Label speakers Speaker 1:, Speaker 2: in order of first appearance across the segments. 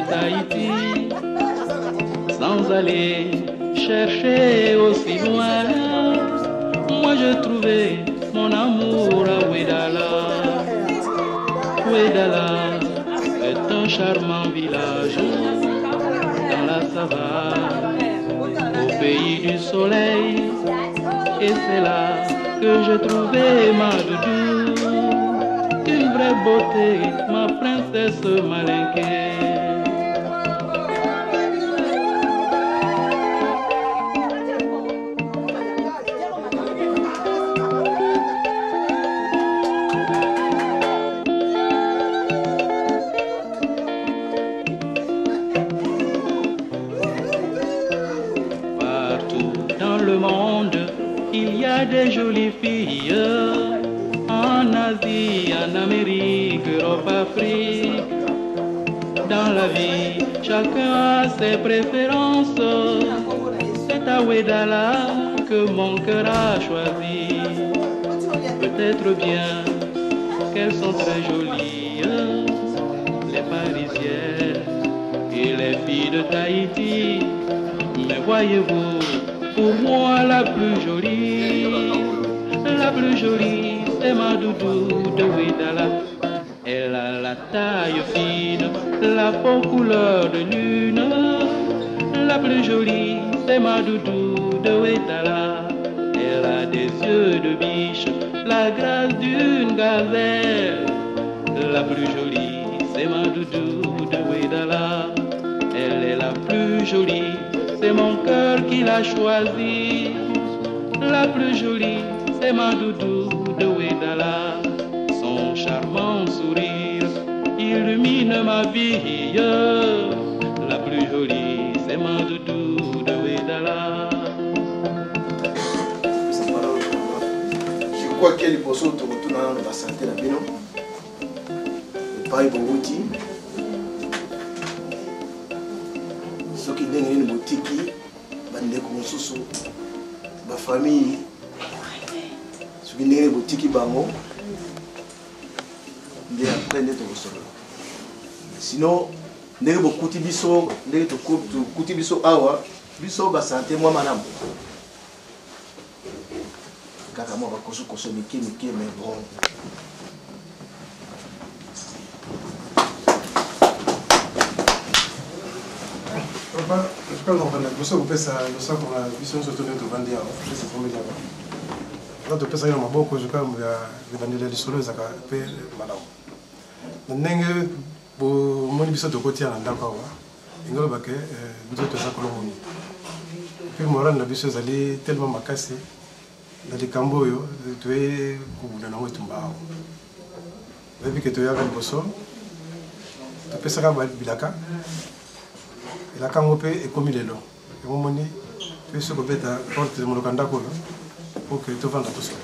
Speaker 1: Tahiti, sans aller chercher aussi loin. Moi je trouvais mon amour à Ouédala. Ouédala est un charmant village dans la savane, au pays du soleil. Et c'est là que j'ai trouvé ma doudou, une vraie beauté, ma princesse malinquée. Partout dans le monde, il y a des jolies filles, en Asie, en Amérique, Europe, Afrique. Dans la vie, chacun a ses préférences. C'est à Ouédala que mon cœur a choisi. Peut-être bien qu'elles sont très jolies, les Parisiennes et les filles de Tahiti. Mais voyez-vous, pour moi la plus jolie, c'est ma doudou de Ouédala. Elle a la taille fine, la peau couleur de lune. La plus jolie, c'est ma doudou de Ouédala. Elle a des yeux de biche, la grâce d'une gazelle. La plus jolie, c'est ma doudou de Ouédala. Elle est la plus jolie, c'est mon cœur qui l'a choisie. La plus jolie, c'est ma doudou de Ouédala. Son charmant sourire illumine ma vie. La plus jolie, c'est ma doudou de Ouédala.
Speaker 2: Je crois qu'il y a des personnes qui retournent dans la santé la bino. Le pareil pour vous dire. Ceux qui donnent une boutique, bande comme soso, ma famille. Ceux qui donnent une boutique, bango. Ils apprennent d'être au sol. Sinon, ndenge bokuti biso, ndenge tokuti biso awa, biso ba santé moi madame. Kaka moi ba koso mike mais bon.
Speaker 3: Papa, je crois qu'on va vous faire ça, le sac qu'on a vision sur le vendre là, c'est pour me dire. Là de pesa ina maboko je crois ya bandela lisolo zaka pe malamu. Ndenge bo moni biso to kotia na ndako wa. Ingalo bake nzoto za kolomoni. Puis moral na biso zali tellement makasi. Na likambo yo tué kubula na wetu mbao. Depuis que tu as un bosso, tu peux savoir bilaka. Il a quand et comme il est là. Et mon moni, tu peux se couper ta porte de mon locanda pour que tu vendes tout ça.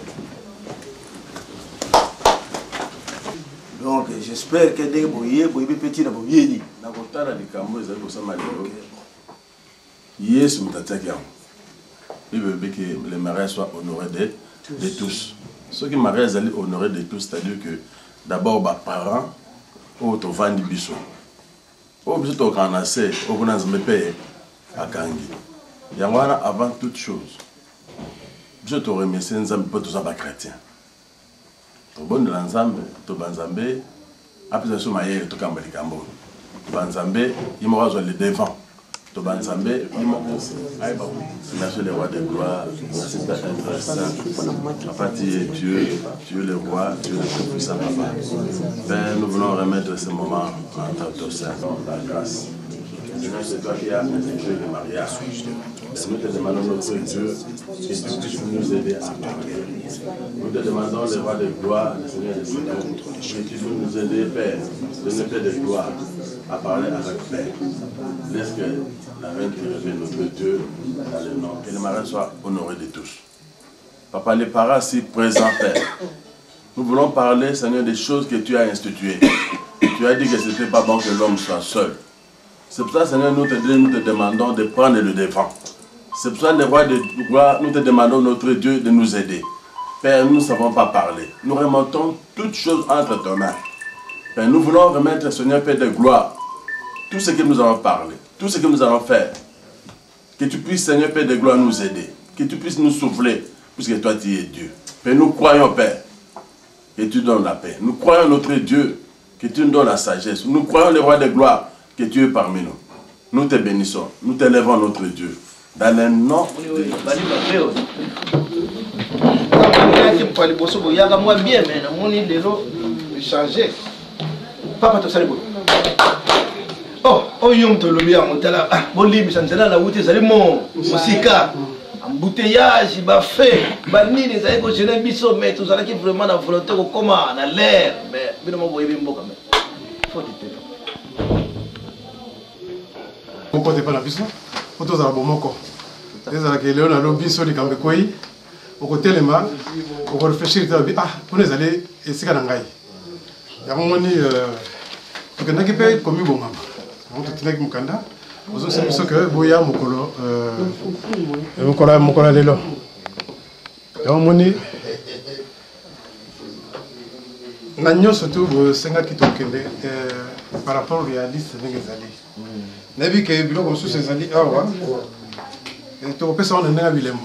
Speaker 2: Donc j'espère que des boyés, petit na boyé.
Speaker 4: Na kotala likambo ezali kosama lelo. Yesu mtataki yango. Il veut que les mariages soient honorés de tous. Ceux qui mariés ezali honorés de tous, c'est-à-dire que d'abord les parents ou to vandi biso. Ou biso to kanase, ou kuna nzambe akangi. Yango wana avant toute chose. Biso to remercier nzambe po to za ba chrétien. To bonne la nzambe, to banzambe, apesa so mayele to kamba likambo. Banzambe, yimo razwa le devant. To banzambe, yimo aiba. Merci le roi de gloire, merci d'être saint. Papa, tu es Dieu, tu es le roi, tu es le tout puissant papa. Père, nous voulons remettre ce moment en ta sein, la grâce. C'est toi qui as institué le mariage. Nous te demandons notre Dieu et tu puisses nous aider à parler. Nous te demandons le roi de gloire, le Seigneur des Seigneurs, et tu peux nous aider, Père, le Père de gloire, à parler avec Père. Laisse que la reine qui révèle notre Dieu dans le nom, que le mariage soit honoré de tous. Papa, les parents si présents, Père, nous voulons parler, Seigneur, des choses que tu as instituées. Tu as dit que ce n'était pas bon que l'homme soit seul. C'est pour ça, Seigneur, nous te demandons de prendre le devant. C'est pour ça, le roi de gloire, nous te demandons, notre Dieu, de nous aider. Père, nous ne savons pas parler. Nous remontons toutes choses entre tes mains. Père, nous voulons remettre, Seigneur, Père de gloire, tout ce que nous allons parler, tout ce que nous allons faire, que tu puisses, Seigneur Père de gloire, nous aider, que tu puisses nous souffler, puisque toi tu es Dieu. Père, nous croyons, Père, que tu donnes la paix. Nous croyons, notre Dieu, que tu nous donnes la sagesse. Nous croyons, le roi de gloire, que tu es parmi nous. Nous te bénissons, nous t'élèvons, notre Dieu. Dans le nom de
Speaker 2: Papa, tu sais oh, yom to lobi amotala. Boli misanzela na wuti zali mo musika. Embouteillage ba fait. Ba nini zali ko jena biso mais tout ça qui vraiment na volonté ko koma na l'air mais bino mo boyebi mboka mais. Faut te
Speaker 3: On peut pas la biso. On tous à bomoko. Les ala que Léon a lobi so li kambe koi. Au côté les mains, on va réfléchir ah, pour les aller et c'est quand ngai. Ya moni que n'a pas comme bon maman. On te tenait comme kanda. Vous savez ce que boya mokolo mokolo lelo. Ya moni nanyo surtout senga kitokende par rapport au réaliste ngezali. Nabi ke bilo comme sous ces ali awa. Et tu peux ça on est na bilembo.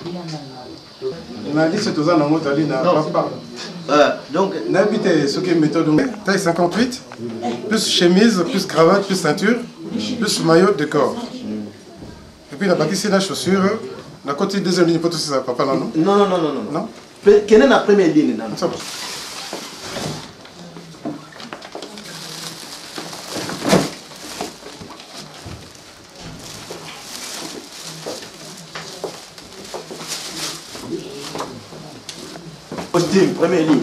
Speaker 3: Na liste tous en monte ali na papa.
Speaker 2: Donc,
Speaker 3: n'habitez ce qui est méthode taille 58, plus chemise, plus cravate, plus ceinture, plus maillot de corps. Et puis la partie c'est la chaussure, la côté deuxième ligne, pas tout ça, papa, non?
Speaker 2: Non. Quelle est la première ligne?
Speaker 3: Ça va.
Speaker 2: Costume, première ligne.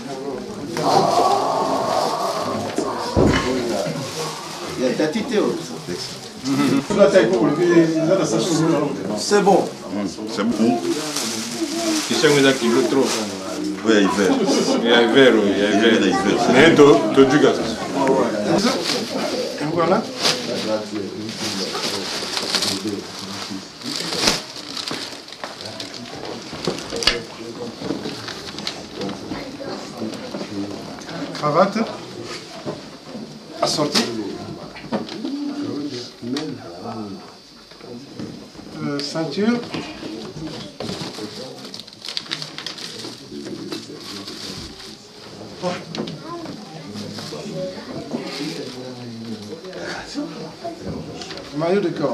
Speaker 2: Il y a ta tité. C'est bon.
Speaker 5: C'est bon.
Speaker 6: Tu sais que tu veux trop.
Speaker 5: Oui, il y a hiver.
Speaker 6: Il y a hiver, oui, il y a hiver. Mais tu dis que
Speaker 3: voilà. Cravate assortie. Ceinture. Maillot de corps.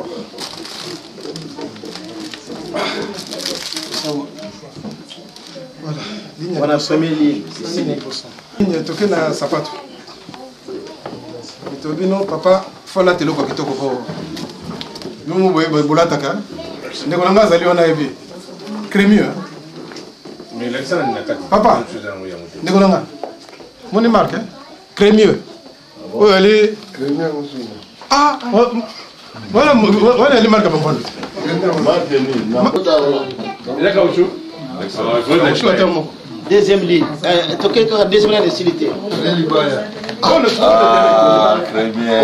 Speaker 3: Voilà. Ligne
Speaker 2: Voilà, première ligne.
Speaker 3: Ligne toke na sapato. Mitobino papa fala telo kwa kitoko ko. Numu boye bolataka. Ndeko nanga zali wana ebi. Crémieux.
Speaker 6: mais l'accent n'a pas.
Speaker 3: Papa. Ndeko nanga. Moni marque. Crémieux. Oh ali crémieux aussi. Ah, voilà les marques papa.
Speaker 6: Il y a quelque chose.
Speaker 2: Deuxième ligne. Deuxième ligne de silité.
Speaker 5: Très bien.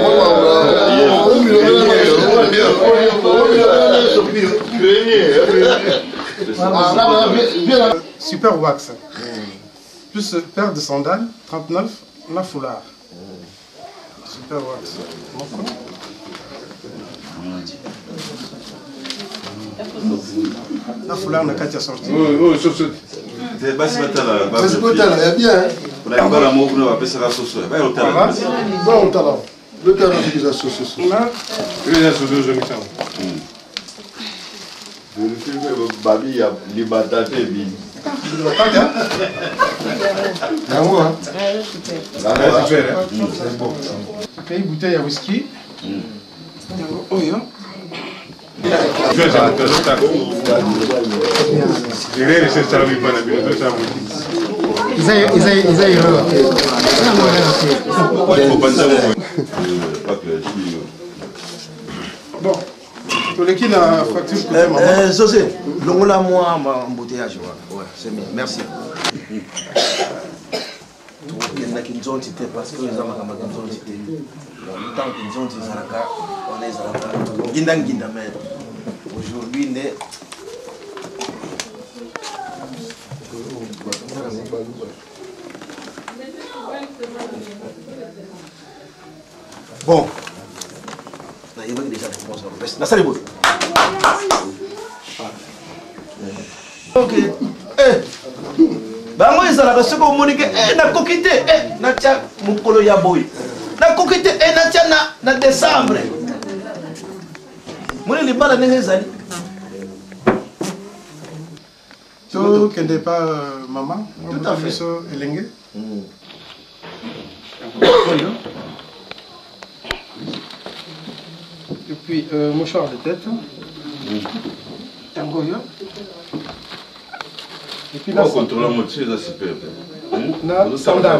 Speaker 3: Super wax. Plus paire de sandales, 39, la foulard. Super wax. La foulard n'a qu'à te sortir.
Speaker 6: Oh, saute.
Speaker 5: C'est pas si matin là.
Speaker 3: C'est pas là, il y a bien.
Speaker 5: On a pas l'amour, on va passer la sauce. Va au talent.
Speaker 3: Va au talent. Le talent, c'est la sauce. Là,
Speaker 6: Il y a ce deux jeunes qui sont.
Speaker 5: Le film Babi, il y a les batates et bien.
Speaker 3: c'est bon. Une bouteille à whisky. Oh, yeah. Bon, pour les qui la facture.
Speaker 2: José, l'ongola moi embouteillage. Ouais, c'est bien. Merci. Parce que les hommes aujourd'hui, bon, nayebaki déjà réponse na kopesa nasali boye donc bango ezalaka soki omoni ke nakoki te natya mokolo ya boye nakoki te natya na décembre moni libala ndenge ezali
Speaker 3: tokende pa mama
Speaker 2: tout à fait
Speaker 3: biso elenge et puis mouchoir de tête tango yo et puis là
Speaker 5: contrôle la moitié ça super
Speaker 3: na sandal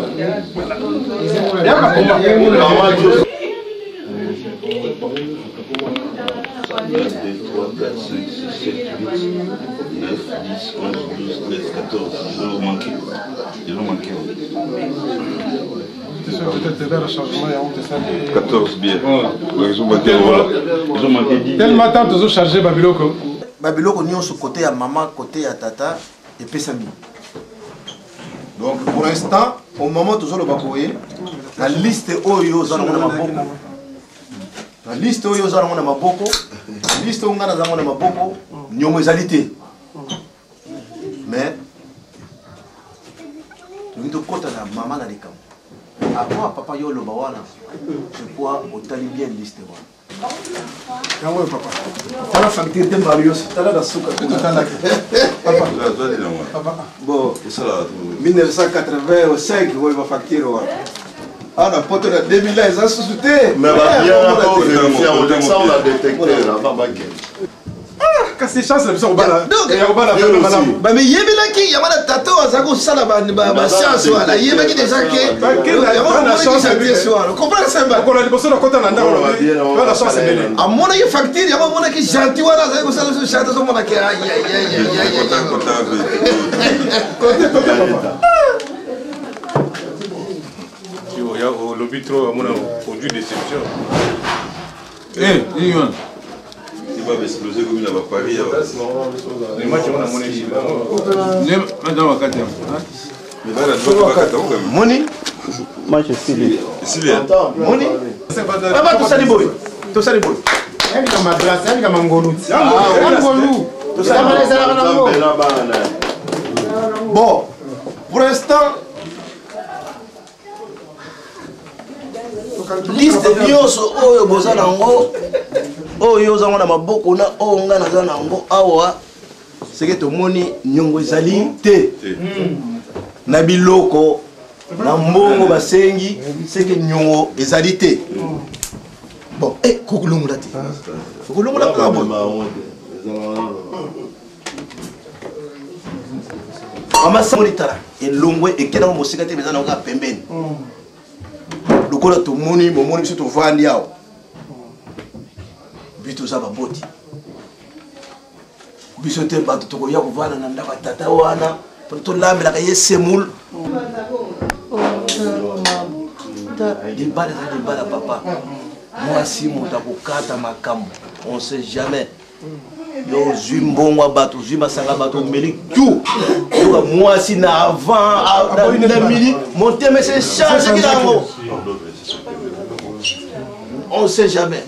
Speaker 5: Ils ont manqué.
Speaker 3: C'est sûr que peut-être vers le changement, il y a honte ça.
Speaker 5: 14 bien. Ils ont manqué. Ils ont manqué 10.
Speaker 3: Tellement temps de charger Babiloko.
Speaker 2: Babiloko ni sur côté à maman, côté à tata et Pesami. Donc pour l'instant, au moment où le bakoye, la liste oyo za na maboko. La liste oyo za na maboko, la liste oyo ngana za na maboko, nyongo ezalité. Mais nous devons côté na maman na likam. Après papa yo lo bawana, je crois au tali bien liste wa.
Speaker 3: Yango papa.
Speaker 2: Tala facture de Marius, tala da suka.
Speaker 3: Papa.
Speaker 5: Papa. Bon, ça là.
Speaker 2: 1985, il va facturer. Ah, la pote de 2000 ans, ils ont sous-souté.
Speaker 5: Mais bien encore vérifier, on a détecté là-bas.
Speaker 3: Quand c'est chance, c'est au bas.
Speaker 2: Donc, il y a au bas la madame. Mais il y a il y a la tato, ça go ça la chance là. Il y a déjà que la chance est soir. Vous comprenez ça ba?
Speaker 3: On a dit ça dans côté nanda on a la chance est belle.
Speaker 2: À mon avis facture, il y a mon qui gentil voilà, ça go ça le chante sur mon aïe aïe.
Speaker 3: Côté papa.
Speaker 6: Il y a au lobby trop à mon produit déception.
Speaker 5: Ion. Il va exploser comme il a pas Paris.
Speaker 6: Les matchs on a monnaie ici.
Speaker 5: Mais là, tu vas pas
Speaker 2: Moni.
Speaker 7: Match stylé.
Speaker 2: Moni. Papa tout ça dit boy. Tout ça dit boy.
Speaker 7: Elle comme ma glace, elle comme ngolu. Ngolu.
Speaker 2: Tout ça bon, pour l'instant, liste nyonso oyo boza nango oyo ozango na maboko na oyo nga naza nango awa seke tomoni nyongo ezali te na biloko na mbongo basengi seke nyongo ezali te bon kokulungula te kokulungula kabo amasamo litala elongwe ekena mosika te bezana nga pembeni lokola tomoni momoni biso tovandi awa biso toza baboti biso te bato tokoya kovanda na ndako ya tata wana tolambelaka ye semule libala eza libala papa mwasi moto akokata makambo on sait jamais yo ozwi mbongo bato ozwi masanga bato omeli tu yoka mwasi na avant na midi motema ese change kilango on sait jamais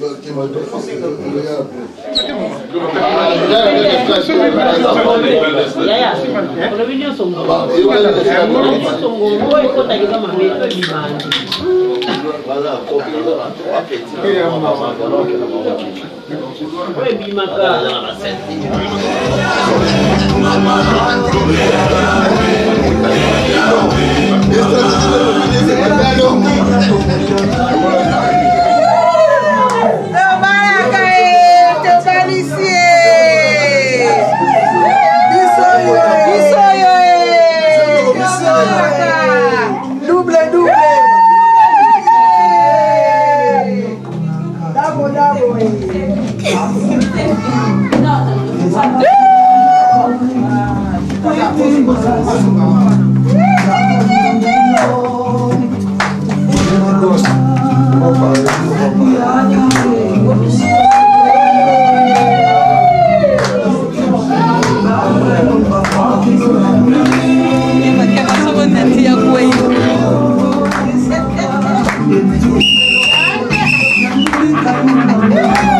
Speaker 8: Yeah.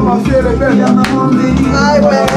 Speaker 3: Maman fille, elle est belle.
Speaker 8: Ay, belle.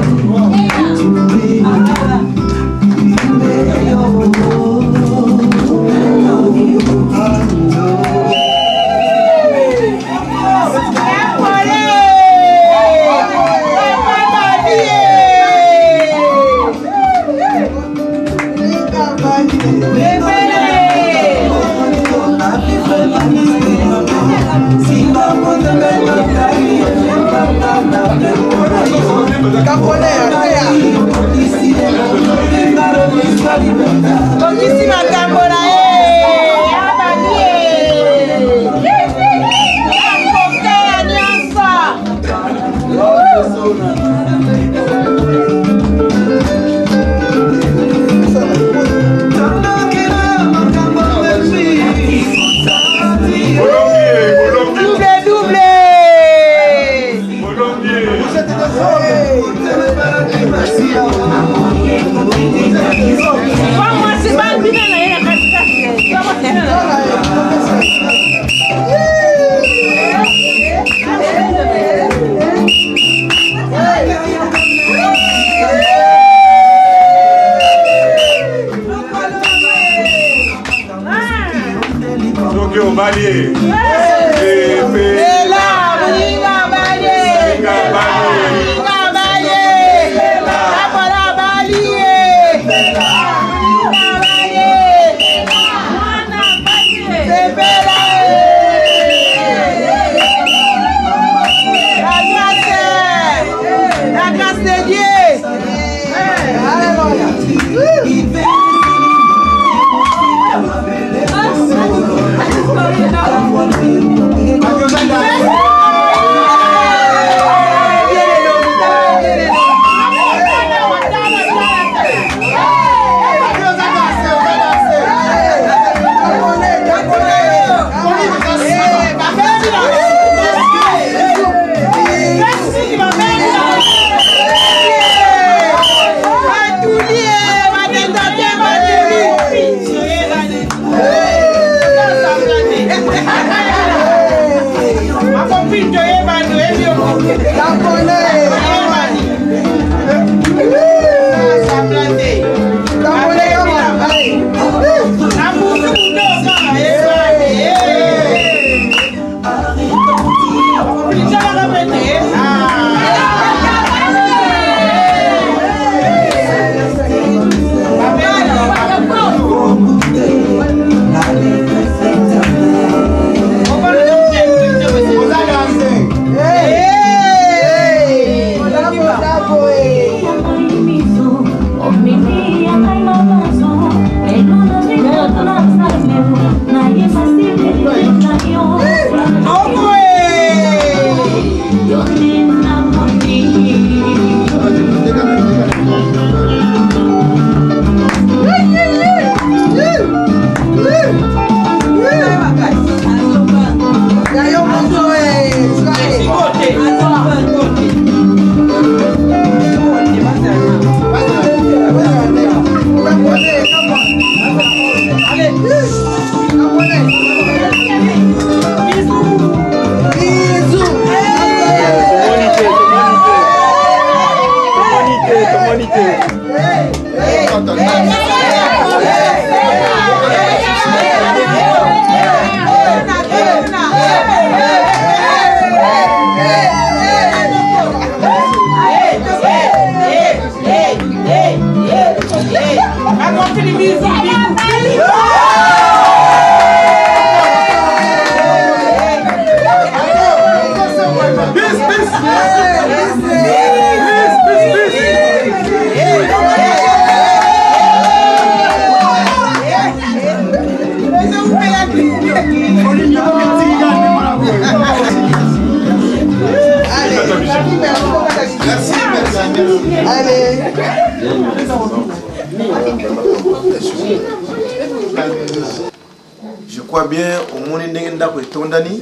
Speaker 2: Je crois bien au monde n'engenda que tondani.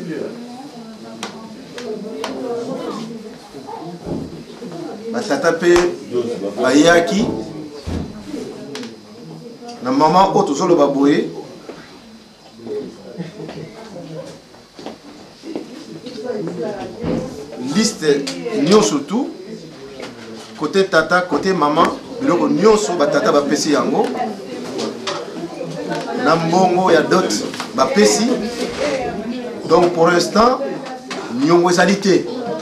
Speaker 2: Batata pe bayaki na maman oto solo baboye.
Speaker 7: liste nyonso tout côté tata côté maman biloko nyonso batata bapesi yango na mbongo ya dot bapesi. Donc pour l'instant nyongo ezali te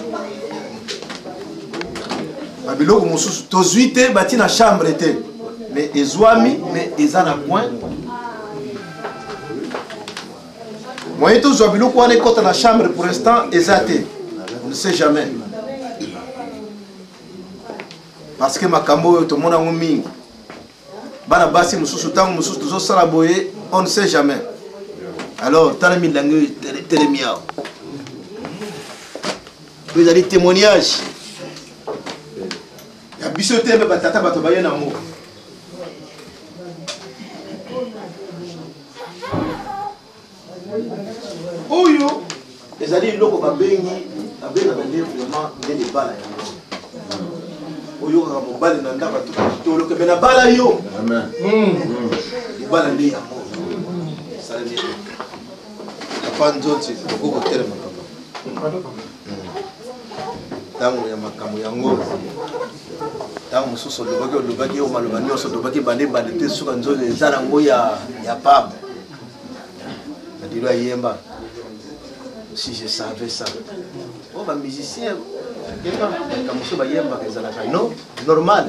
Speaker 7: babiloko mosusu tozwi te bati na chambre te mais ezwami mais eza na coin moyen tozwa biloko wana ekota na chambre pour l'instant eza te. On ne sait jamais parce que makambo oyo tomona yango mingi bana basi mosusu ntango mosusu tozosala boye on ne sait jamais. Alors tala milangi oyo telemi awa oyo ezali témoignage ya biso te mpe batata bato baye na mo oyo ezali eloko babengi abengaka nde vraiment nde libala yango oyo kaka mobali na ndako toloke me na bala yo libala nde yango salami apa nzonzi okoko telema ntango ya makambo yango ntango mosusu olobaki yo maloba nyonso olobaki bande te suka nzonzi eza nango ya pab nadilo ayemba si je savais ça. Oh, bah, musicien, comme ça, non, normal.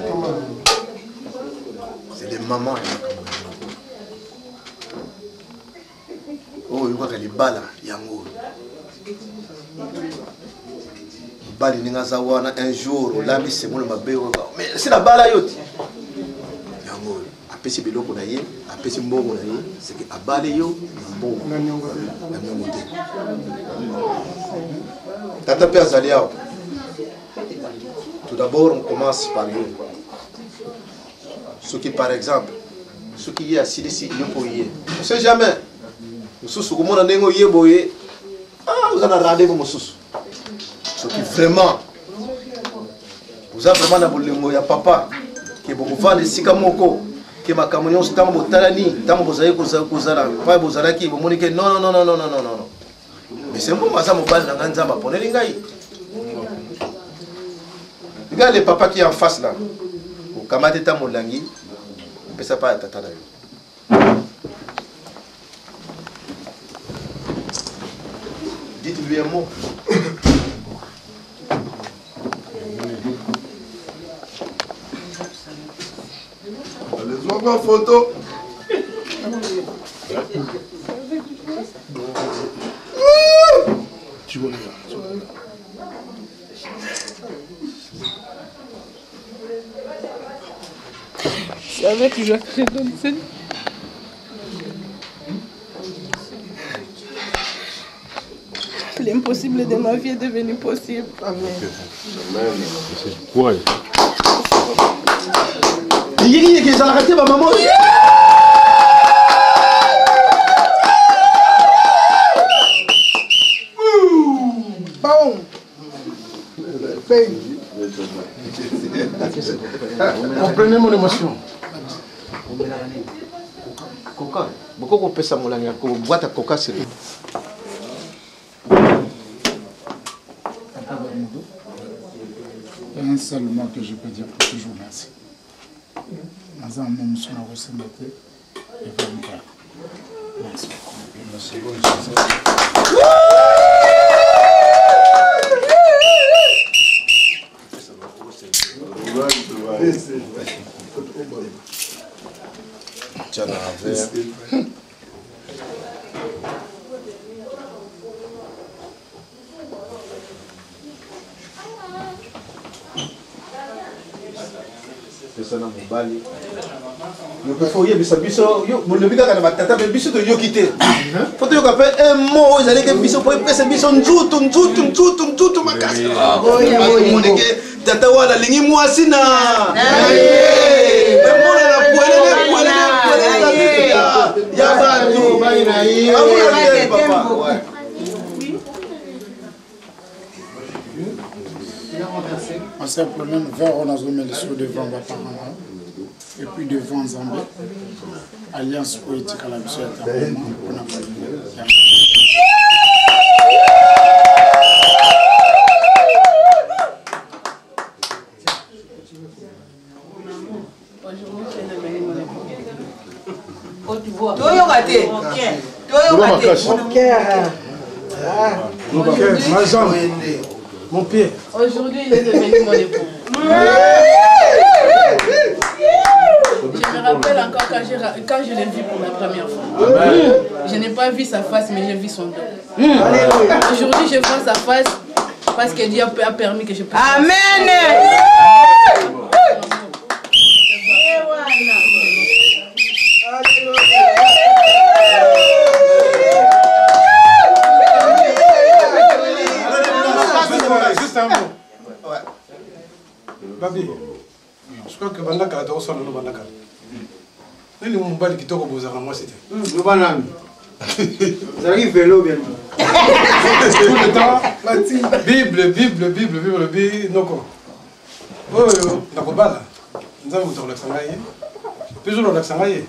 Speaker 7: C'est des mamans. Oh, il y a des balles, yango. Bali ningazawana un jour, là, c'est bon, mais c'est la balle à yoti. Yango, apesi biloko na ye, apesi mbongo na ye, c'est que abale yo, mbongo. Tata Père Zaliao. Tout d'abord, on commence par eux. Ce qui, par exemple, ce qui est assis ici, il y a pour y. On ne sait jamais. Nous sommes sur le monde, vous en avez rendez-vous, monsieur. Ce qui vraiment, vous avez vraiment il y a papa qui est beaucoup fan de Sikamoko, qui est ma camion, c'est un botalani, tant que vous avez pas vous avez qui vous moniquez. Non. Mais c'est bon, ça m'a pas pour les gars. Regarde le papa qui est en face là. Au Kamate Tamolangi, on ne peut pas être tata. Dites-lui un mot.
Speaker 5: Les autres en photo.
Speaker 3: Tu vois là.
Speaker 9: C'est avec Jacques Redonsen. L'impossible de ma vie est devenu possible. Amen.
Speaker 6: Ouais.
Speaker 7: Il y a arrêté ma maman.
Speaker 3: Bon. Comprenez mon émotion.
Speaker 7: Coca. Beaucoup de personnes ont boîte à coca sur lui.
Speaker 10: Un seul mot que je peux dire pour toujours merci. Dans un moment, je suis et vraiment. Merci. Merci beaucoup.
Speaker 7: Tiens, un verre. Persona mobali. Yo pe fo ye bisa biso yo mo le bika kana batata pe biso to yo kité. Faut yo ka pe un mot ils allaient que biso po pesa biso nzutu makasi. Oya mo ndeke tata wala lingi mwasi na. Mbona na poele ya bantu baina hiyo. Amuna papa.
Speaker 10: C'est un problème vers on a zoomé sur devant Baparana et puis devant Zambie. Alliance poétique à la mission on a pas
Speaker 3: Ma jambe. Mon pied.
Speaker 9: Aujourd'hui, il est devenu mon époux. Je me rappelle encore quand je l'ai vu pour la première fois. Je n'ai pas vu sa face, mais j'ai vu son dos. Aujourd'hui, je vois sa face parce que Dieu a permis que je puisse.
Speaker 8: Amen.
Speaker 3: Juste un mot. Babi, je crois que Bandaka a aussi un Bandaka. Il y a un bal qui toque aux moi c'était.
Speaker 11: Nous banane. Ça arrive vélo bien.
Speaker 3: Tout le temps, Bible, noko. Oh, nakobala. Nous avons le Sangaye. Toujours le Sangaye.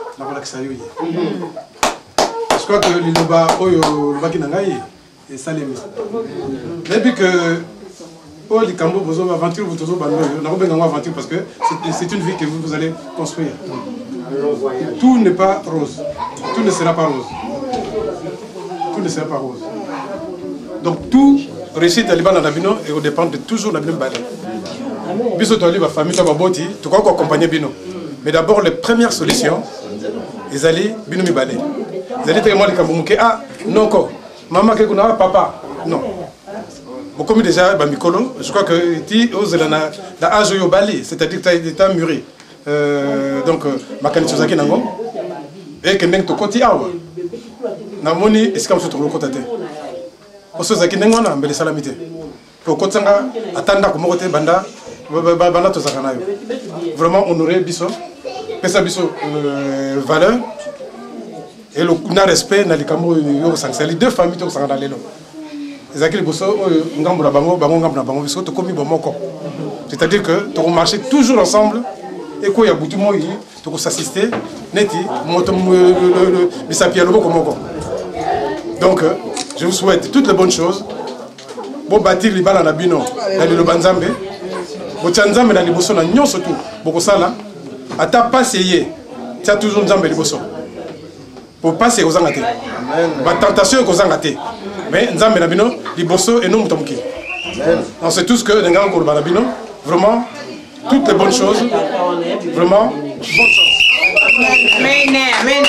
Speaker 3: Je crois que l'Iloba, le Bakinangaye, est Salem. Depuis que les Cambo, vos aventures, vous avez une aventure parce que c'est une vie que vous allez construire. Tout n'est pas rose. Tout ne sera pas rose. Tout ne sera pas rose. Donc tout réussite à Liban Nabino et au dépend de toujours la même balai. Biso to ali ba famille to ba boti, to ko accompagner Bino. Mais d'abord les premières solutions, ils allaient Bino mi balai. Ils allaient tellement les Kamboumuke ah non ko maman ke kuna papa non. Bon comme déjà ba mikolo, je crois que ti ose la âge yo bali, c'est-à-dire que tu as mûri. Donc makani sozaki nango et que ndeng to koti awa. Na moni est-ce qu'on se trouve côté osozaki ndenge na mbele salamité to kotsanga atanda ko mokote banda to zakana yo vraiment honorer biso pesa biso valeur et le respect na likambo yo sangsa les deux familles to sangana lelo ezaki boso ngambo na bango ngambo na bango biso to komi bomoko c'est-à-dire que to marcher toujours ensemble et ko ya butu moyi to ko s'assister neti moto bisapia loboko moko. Donc, je vous souhaite toutes les bonnes choses. Bon bâtir les balles à la bino, dans le banzambe. Bon tchanzambe dans les bossons, dans nyon surtout. Beaucoup ça là. À ta passer, tu as toujours nzambe les bossons. Pour passer aux angatés. Ma tentation est aux angatés. Mais nzambe la bino, les bossons et non mutamuki. On sait tous que les gens qui ont la bino, vraiment, toutes les bonnes choses. Vraiment, bonne chance.
Speaker 8: Amen. Amen.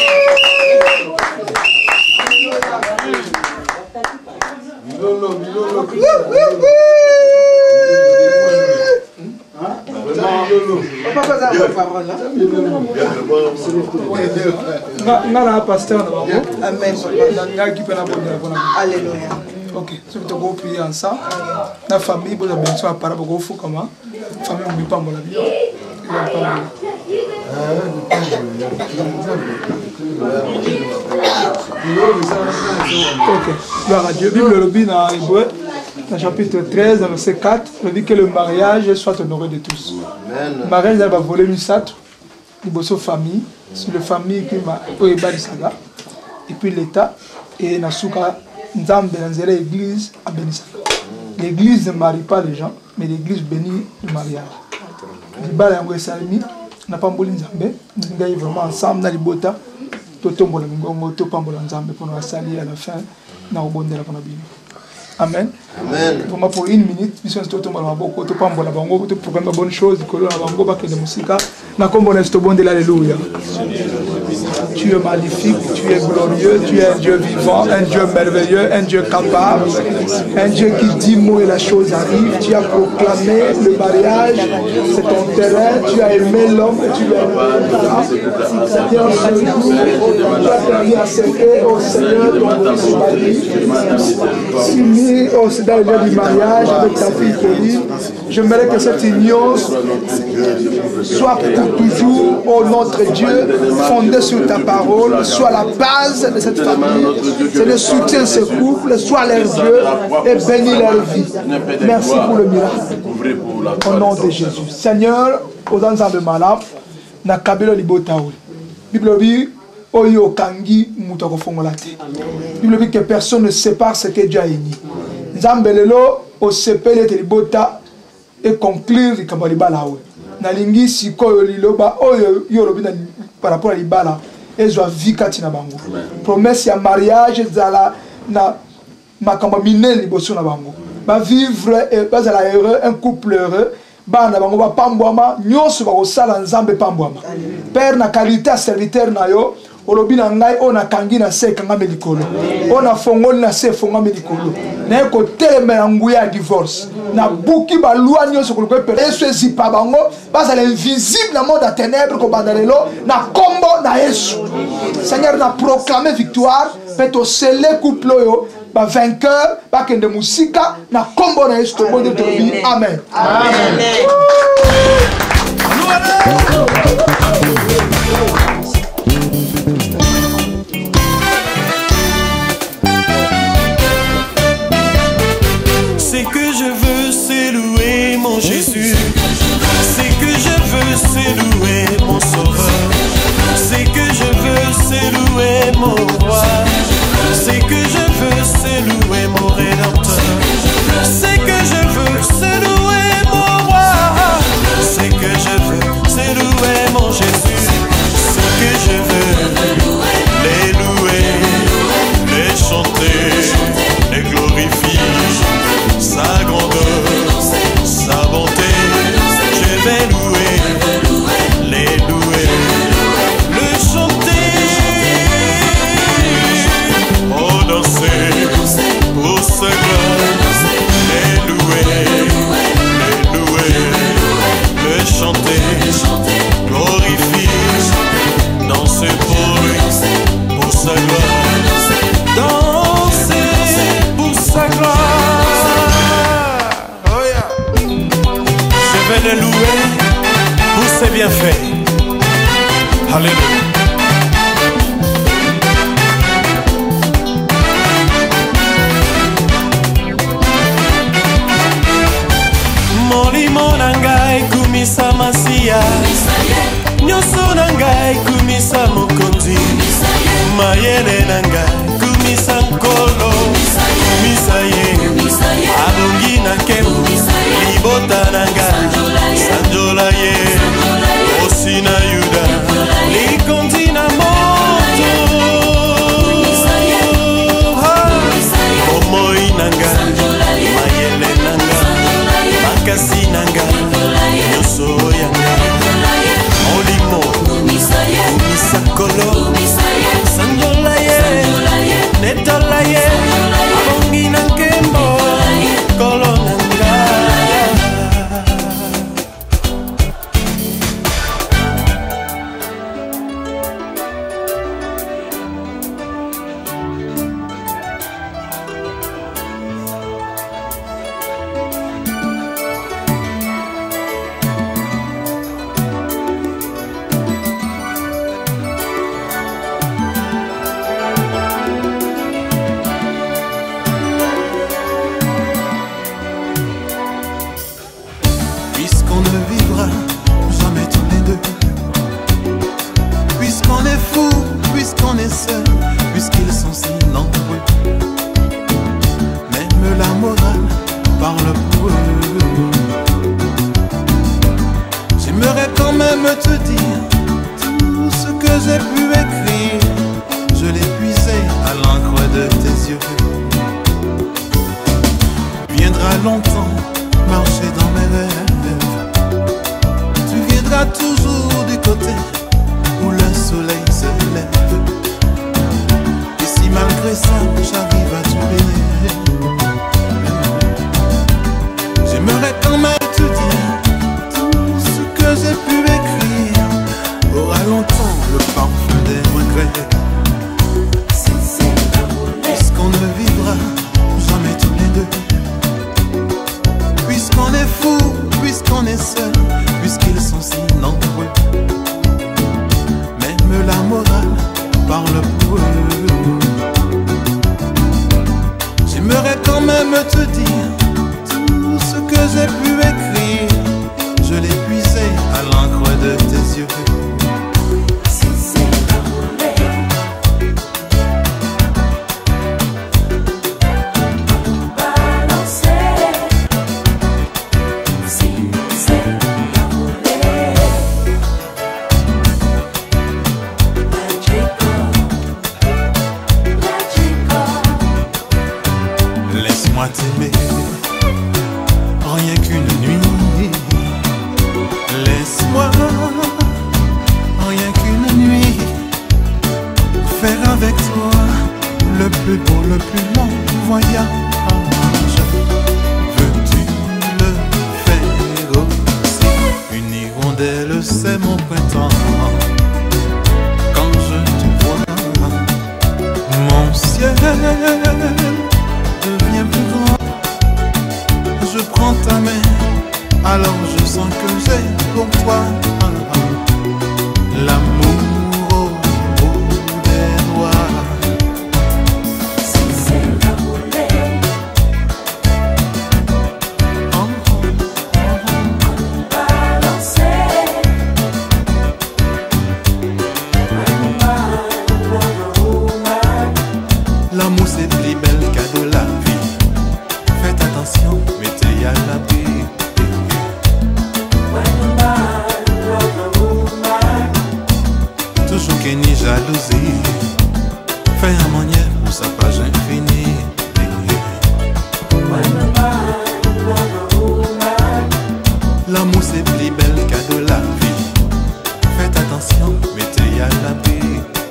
Speaker 12: Ngana pasteur na bango.
Speaker 8: Amen.
Speaker 12: Ngaki pe na bonne.
Speaker 8: Alléluia.
Speaker 12: OK, so to go prier ensemble. Na famille bo ben so para bo fu comment? Famille mi pambo la vie. Ok, gloire à Dieu. Bible le dit dans Hébreu, dans chapitre 13, dans verset 4, il dit que le mariage soit honoré de tous. Le mariage va voler une sat, il bosse aux familles, sur les familles qui m'a saga, et puis l'État, et Nasuka, Nzambe, l'église à Benisaka. L'église ne marie pas les gens, mais l'église bénit le mariage. Libala yango esalemi na pamboli nzambe ngai vraiment ensemble na libota to tombola mingongo to pambola nzambe pour nous saluer à la fin na obondela pour bino. Amen. Amen. Vraiment pour une minute mission to tombola maboko to pambola bango to programme bonne chose kolo na bango ba kende musika na kombo na to bondela alléluia. Tu es magnifique, tu es glorieux, tu es un Dieu vivant, un Dieu merveilleux, un Dieu capable, un Dieu qui dit mot et la chose arrive. Tu as proclamé le mariage, c'est ton terrain, tu as aimé l'homme et tu l'as aimé. Seigneur, tu as permis à ce que, au Seigneur, ton fils Marie, s'unit dans le lieu du mariage avec ta fille Pauline. J'aimerais que cette union soit pour toujours, ô notre Dieu, fondée sur ta parole, soit la base de cette famille. C'est le soutien de ce couple, soit leur Dieu et bénis leur vie. Merci pour le miracle. Au nom de Jésus. Seigneur, aux enfants de Malam, na kabelo libotaoui. Bible dit, oyo kangi mutako fongolate. Bible dit que personne ne sépare ce que Dieu a uni. Zambelelo, au sepele te libota et conclure les kabali balaoui. Nalingi siko liloba oyo yolobi par rapport à libala ezwa vie kati na bango promesse ya mariage ezala na makambo minene liboso na bango bavivre bazala heureux un couple heureux bana bango bapambwama nyonso bakosala nzambe pambwama père na qualité ya serviteur na yo olobi na ngai oyo nakangi na se ekangami likolo oyo nafongoli na se efongami likolo naye kotelemela nguya ya divorce nabuki balwa nyonso koluka epele yesu ezipa bango bazala invisible na monde ya ténèbre kobanda lelo na kombo na yesu seigneur na proclame victoire mpe tosele couple oyo bavainqueur bakende mosika na kombo na yesu tobonde tolobi amen, amen.
Speaker 13: C'est que je veux, c'est louer mon Jésus. C'est que je veux, c'est louer mon Sauveur. C'est que je veux, c'est louer mon Roi. C'est que je veux, c'est louer mon Rédempteur. C'est que je veux, c'est louer mon Roi. C'est que je veux, c'est louer mon Jésus. C'est que je veux les louer, les chanter, les glorifier. Sa grandeur, sa bonté, je vais louer, les louer, le chanter, oh danser, pour sa gloire, les louer, le chanter, glorifier, danser pour lui, pour sa gloire, danser pour sa gloire. Je vais le louer pour ses bienfaits. Alléluia. Molimo nangai kumisa masia, nyoso nangai kumisa mokonzi, mayele nangai kumisa nkolo, kumisa ye, abongi na kemu, libota nangai. Sanjola ye, Osina Yuda, Likondi na moto, Omoi nanga, Mayele nanga, Makasi nanga, Nyoso yanga, Olimo, Kumisa kolo, Sanjola ye, Netola ye, Abongi na kembo, Kolo nanga.
Speaker 14: Puisqu'ils sont si nombreux, même la morale parle pour eux. J'aimerais quand même te dire tout ce que j'ai pu écrire. Je l'ai puisé à l'encre de tes yeux. Viendra longtemps marcher dans mes rêves. Tu viendras toujours du côté où le soleil se lève. Et si malgré ça j'arrive à t'oublier, j'aimerais quand même te dire tout ce que j'ai pu écrire aura longtemps le parfum des regrets. Puisqu'on ne vivra jamais tous les deux, puisqu'on est fou, puisqu'on est seul, puisqu'ils sont si nombreux, même la morale parle pour eux. J'aimerais quand même te dire tout ce que j'ai pu écrire. Je l'ai puisé à l'encre de tes yeux.
Speaker 15: Take
Speaker 14: laisse-moi t'aimer, rien qu'une nuit. Laisse-moi, rien qu'une nuit, faire avec toi le plus beau, le plus long voyage. Veux-tu le faire aussi? Une hirondelle, c'est mon printemps. Quand je te vois, mon ciel devient plus grand. Je prends ta main, alors je sens que j'ai pour toi l'amour au bout des doigts. Si c'est la volée, balancer. L'amour c'est le plus bel cadeau de la vie. Faites attention, mettez à l'abri. Toujours qu'il n'y ait jalousie, fais un manière pour sa page infinie. L'amour c'est le plus bel cadeau de la vie. Faites attention, mettez à l'abri.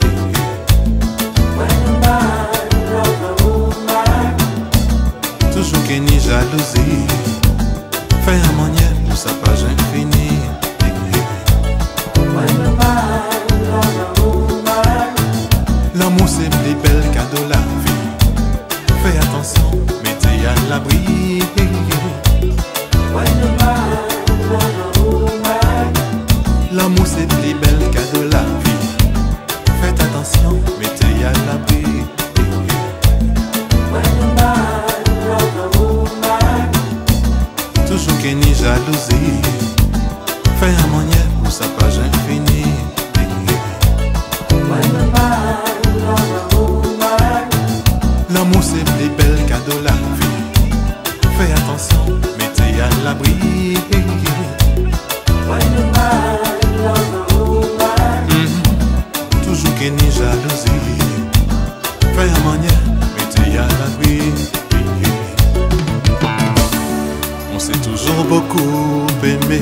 Speaker 14: Toujours qu'il n'y ait jalousie, fais un manière pour sa page infinie. L'amour c'est le plus bel cadeau de la vie. Fais attention, mettez à l'abri. L'amour c'est le plus bel cadeau de la vie. Faites attention, mettez à l'abri. Toujours qu'il n'y ait jalousie, fais un manière pour sa page infinie. L'amour c'est le plus bel cadeau de la vie. Fais attention, mettez à l'abri. Toujours qu'il n'y ait jalousie, fais un manière, mettez à l'abri. On s'est toujours beaucoup aimé,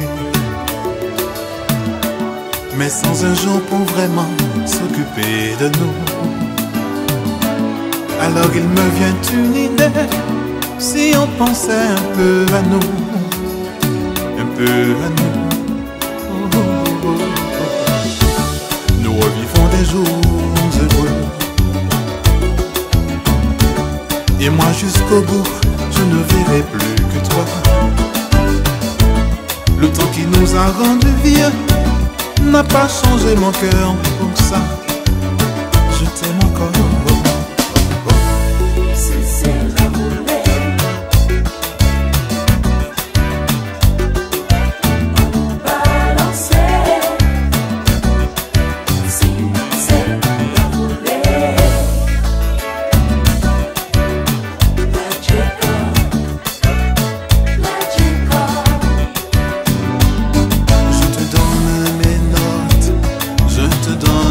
Speaker 14: mais sans un jour pour vraiment s'occuper de nous. Alors il me vient une idée, si on pensait un peu à nous, un peu à nous. Nous revivons des jours heureux, et moi jusqu'au bout, je ne verrai plus que toi. Le temps qui nous a rendus vieux n'a pas changé mon cœur pour ça. Je t'aime encore. Si c'est la volée, balancer. Si c'est la volée, je te donne mes notes, je te donne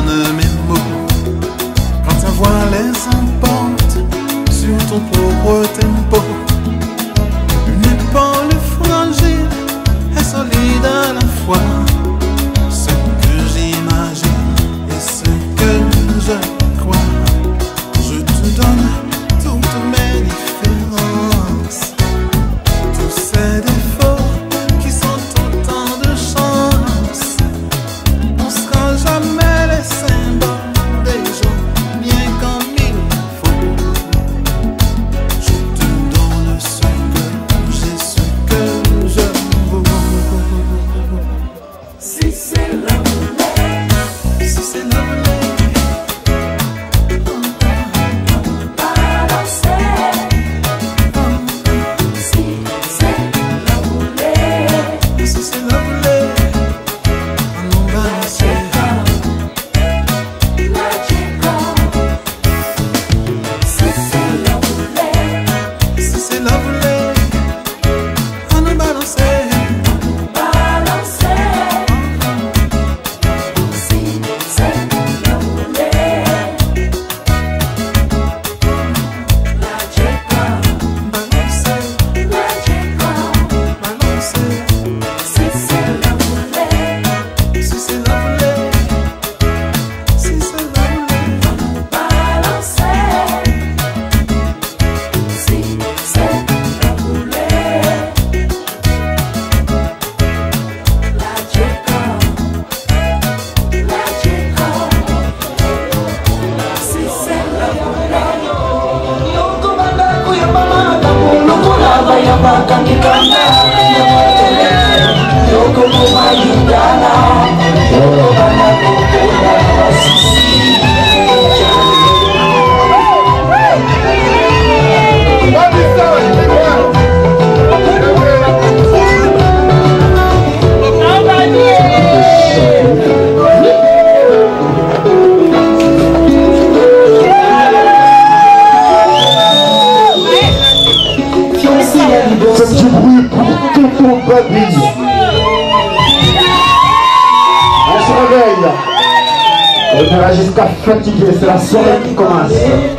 Speaker 15: On se réveille. On sera jusqu'à fatigué, c'est la soirée qui commence.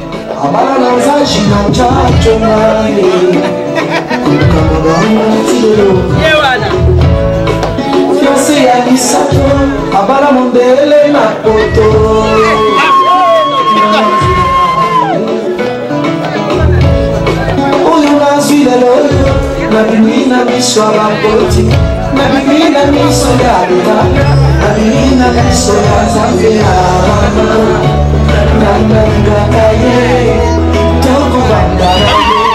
Speaker 16: Na menina me chora poti, na menina me chora na menina me chora zafia, na nanga caie, todo bandana.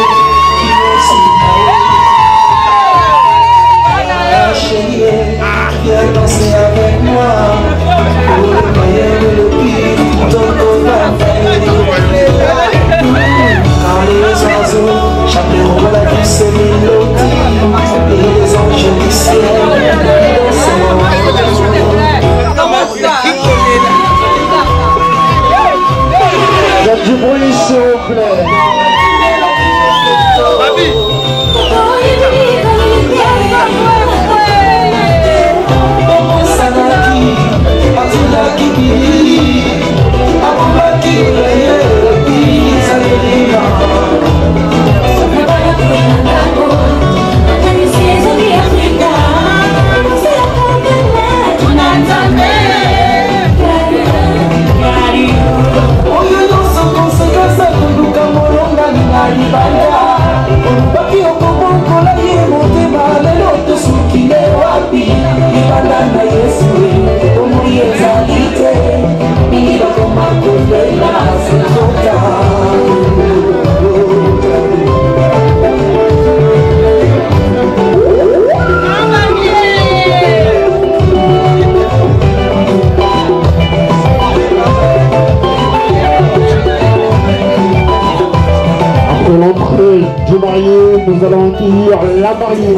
Speaker 16: Chérie, viens danser avec moi, pour le meilleur et le pire, todo bandana. Quand les oiseaux chanteront la douce mélodie et les anges du ciel
Speaker 15: Il y a du bruit s'il vous plaît. Du marié, nous allons accueillir la mariée.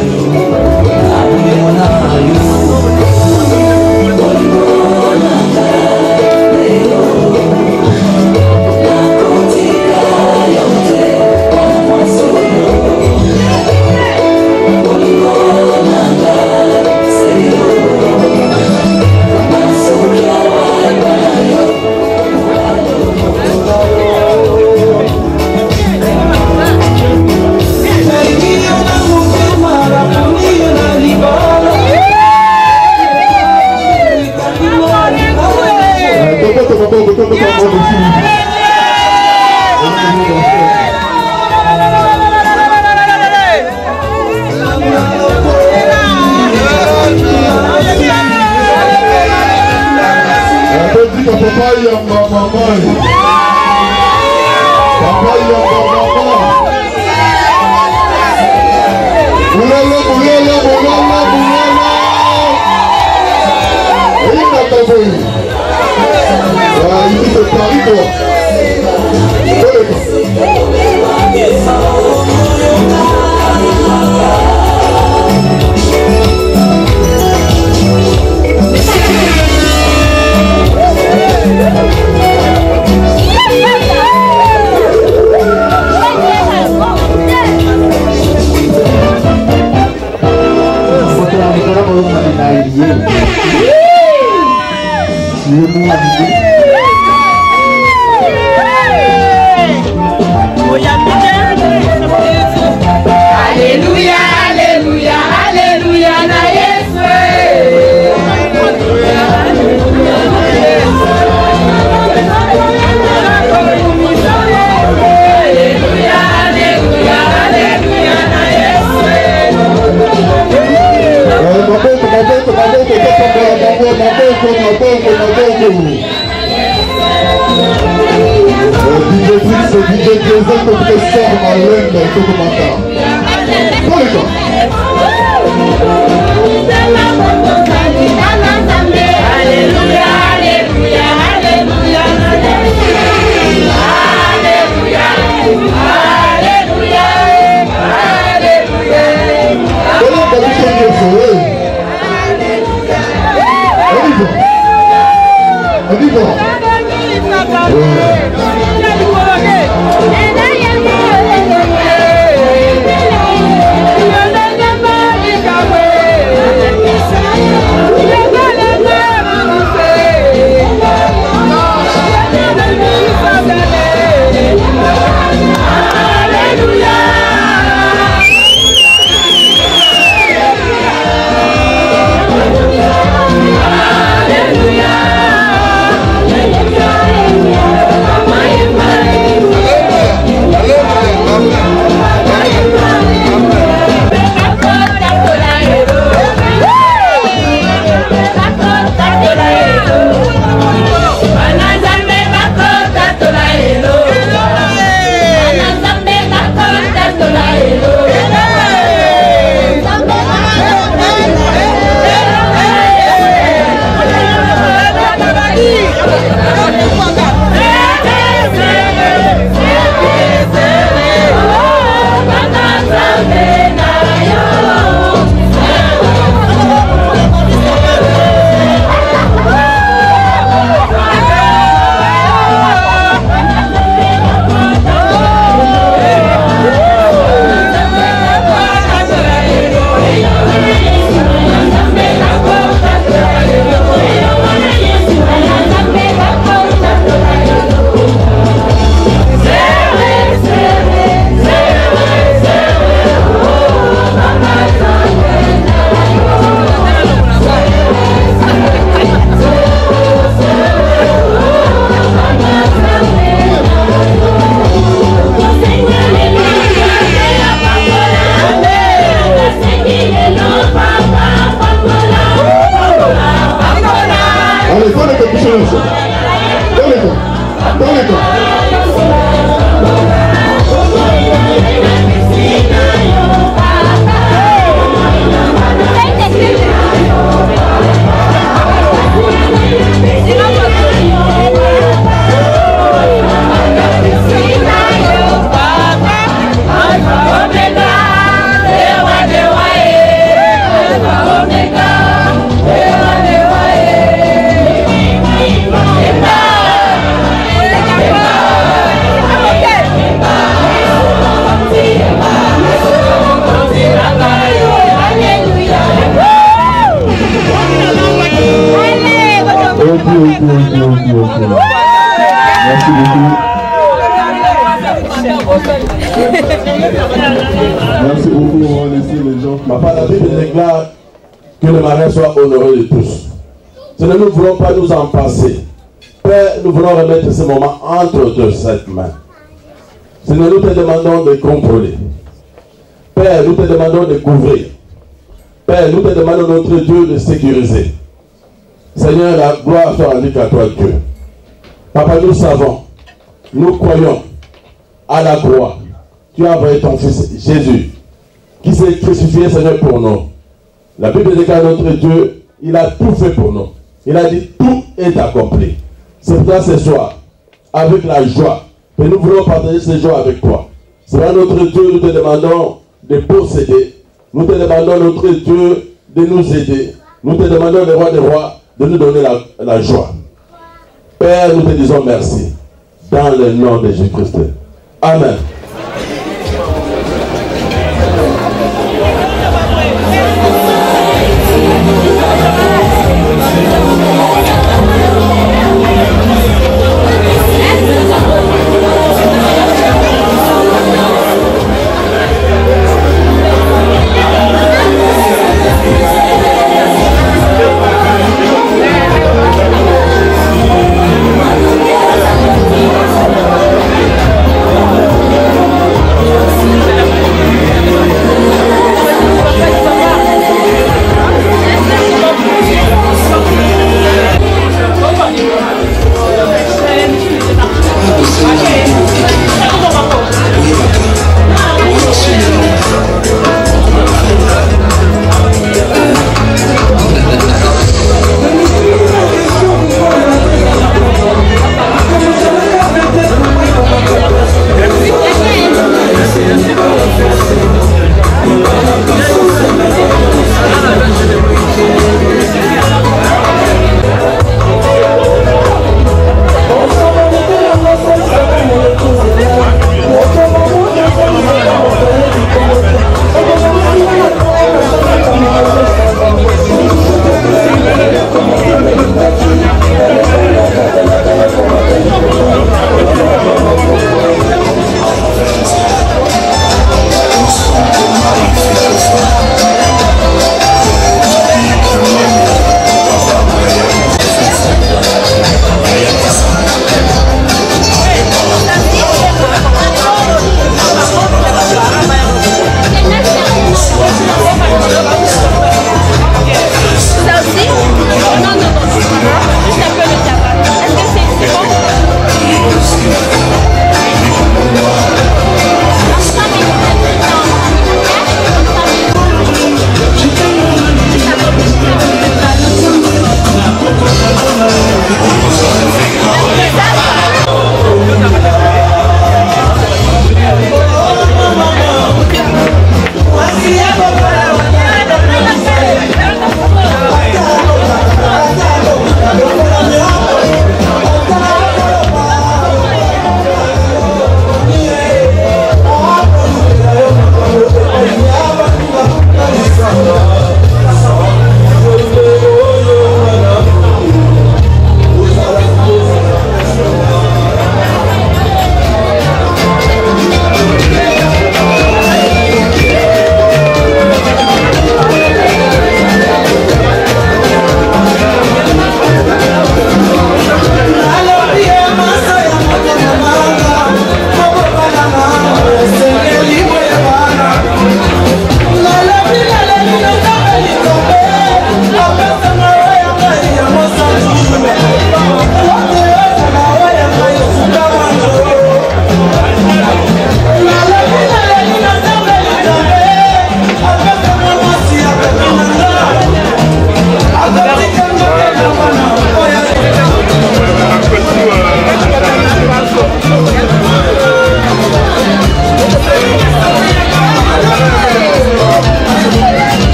Speaker 16: Alléluia, alléluia, alléluia, na Yesu. Alléluia, alléluia, alléluia, na Yesu.
Speaker 15: DJ Joseph, professeur Malène,
Speaker 4: Merci beaucoup, on va laisser les gens. Papa, la Bible déclare que le mariage soit honoré de tous. Si nous ne voulons pas nous en passer, Père, nous voulons remettre ce moment entre cette main. Seigneur, nous te demandons de contrôler. Père, nous te demandons de couvrir. Père, nous te demandons, notre Dieu, de sécuriser. Seigneur, la gloire soit rendue à toi, Dieu. Papa, nous savons, nous croyons à la croix. Tu as envoyé ton fils Jésus, qui s'est crucifié, Seigneur, pour nous. La Bible déclare notre Dieu, il a tout fait pour nous. Il a dit, tout est accompli. C'est pourquoi ce soir, avec la joie, que nous voulons partager ce joie avec toi. C'est là notre Dieu, nous te demandons de posséder. Nous te demandons, notre Dieu, de nous aider. Nous te demandons, le roi des rois, de nous donner la joie. Père, nous te disons merci. Dans le nom de Jésus-Christ. Amen.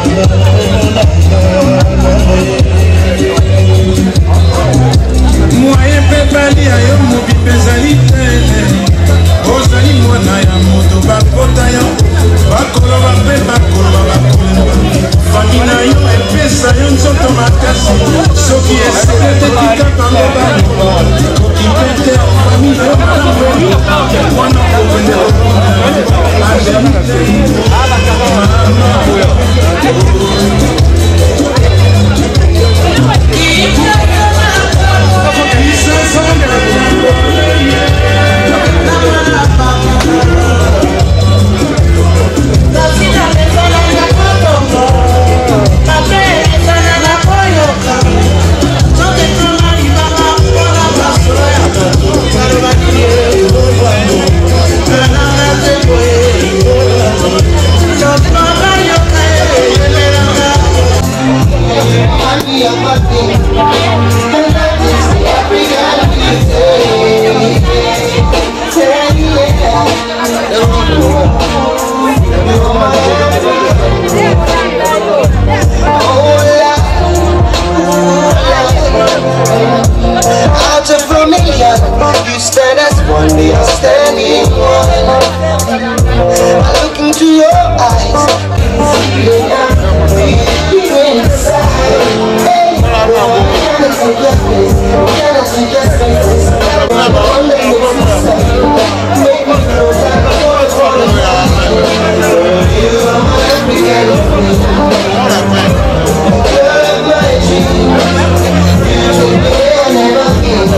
Speaker 17: Moye pepali ayo mobi pezali te ozali mwana ya moto bakota yo bakoloba mpe bakoloba bakoloba fami na yo epesa yo nzoto makasi soki esika tetika bango baloba koki mpe te fami yo mwana kokende
Speaker 16: Out of a million, you stand as one, we are standing one. I look into your eyes, feel you inside. Hey, can I suggest this? Can I suggest this? Make me feel like I'm going for the night. You are my African queen. You're my dream. You never give.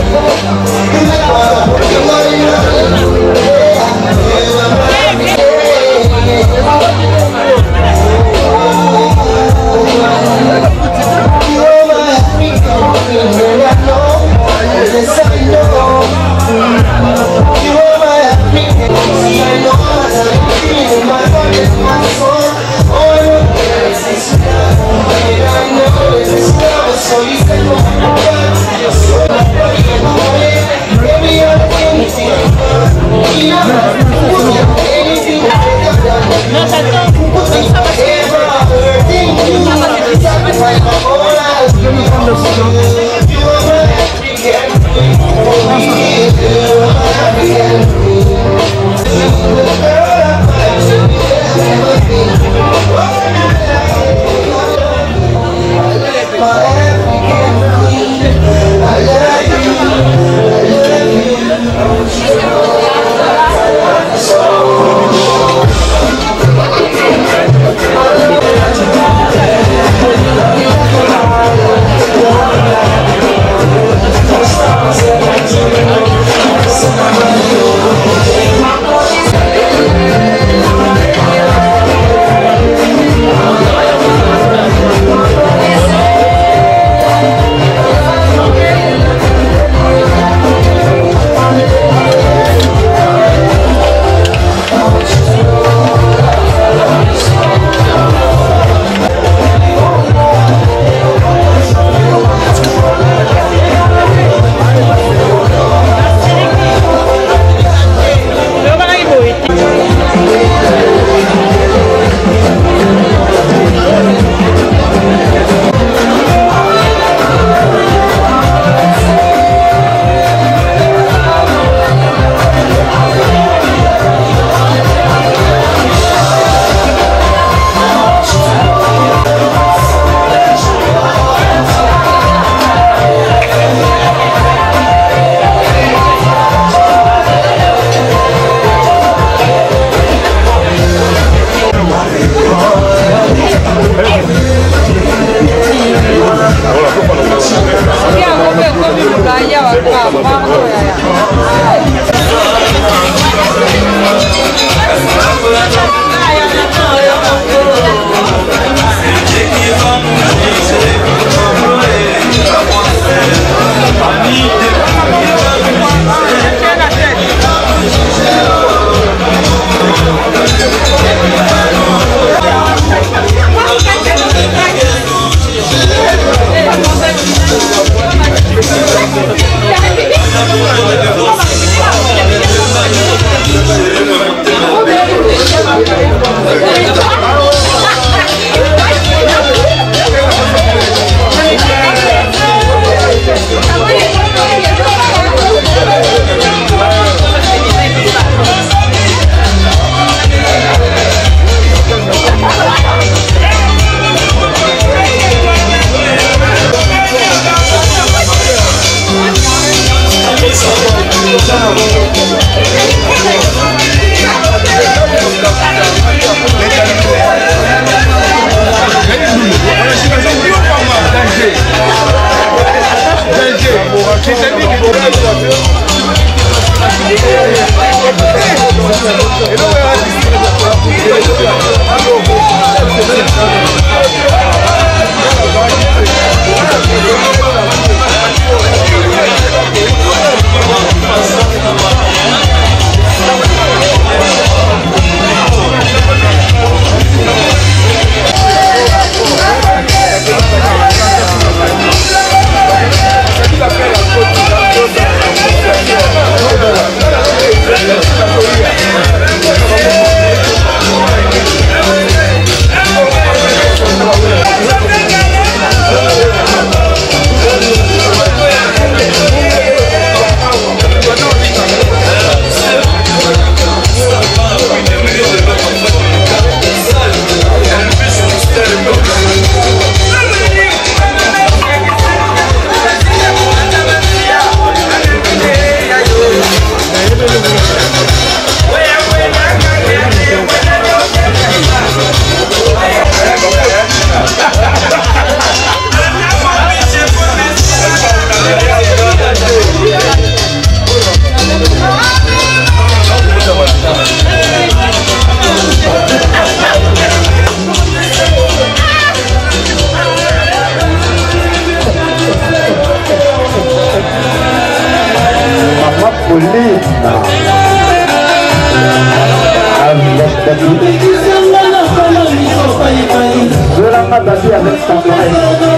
Speaker 15: Maman Babi avec tendresse.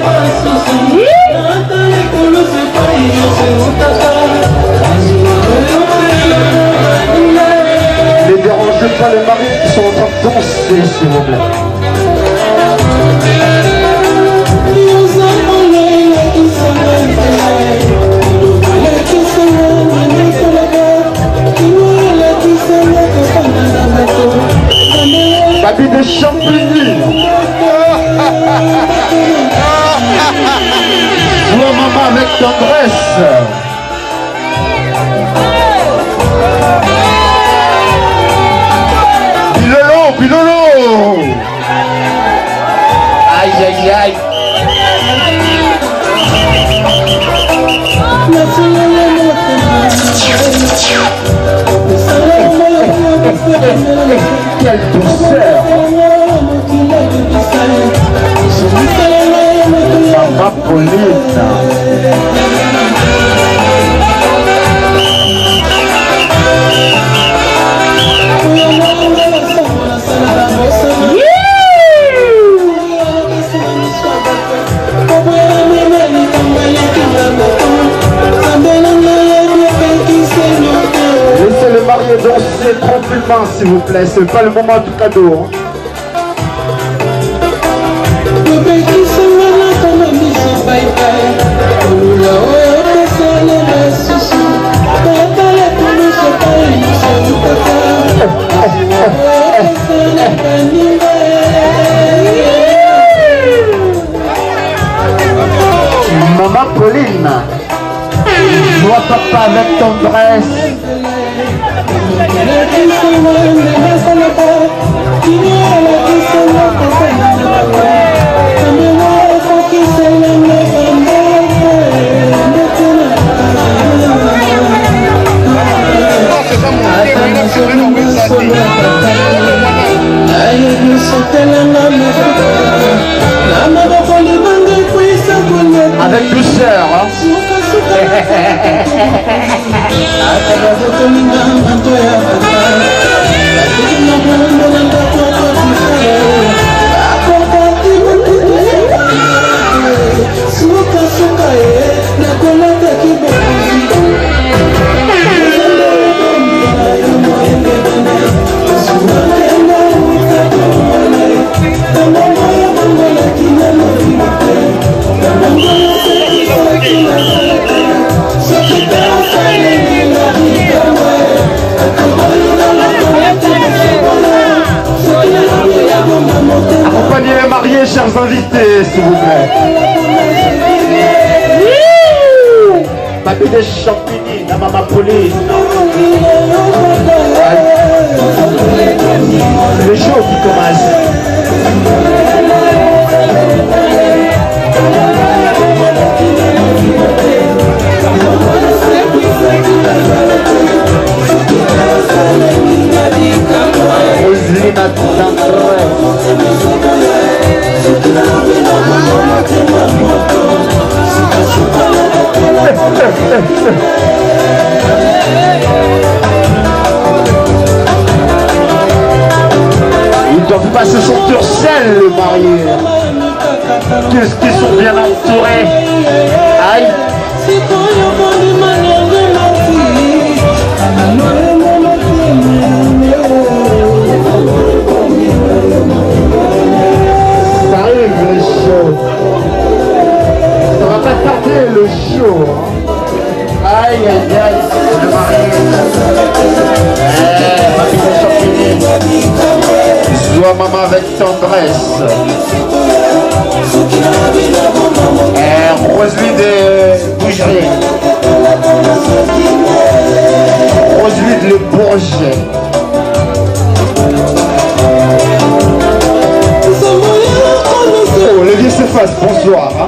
Speaker 15: Ne dérangez pas les maris qui sont en train de danser, s'il vous plaît. Babi de Champigny. Vois maman avec tendresse. Pilolo, pilolo. Aïe, aïe, aïe. Quelle douceur. Maman Pauline. Laissez le marié danser tranquillement, s'il vous plaît. C'est pas le moment du cadeau. Maman Pauline, vois papa avec tendresse. Avec douceur, hein? Accompagnez les mariés, chers invités, s'il vous plaît. Babi de Champigny, la maman Pauline. C'est le show qui commence. Roselina ils doivent pas se sentir seuls, le marié. Qu'est-ce qu'ils sont bien entourés. Aïe. Ça arrive le show. Ça va pas tarder le show. Aïe aïe aïe. Le marié. Babi de Champigny. Joie maman avec tendresse. Roselie de Bougerie. Roselie de Le Bourget. Oh, Olivier s'efface, bonsoir. Hein?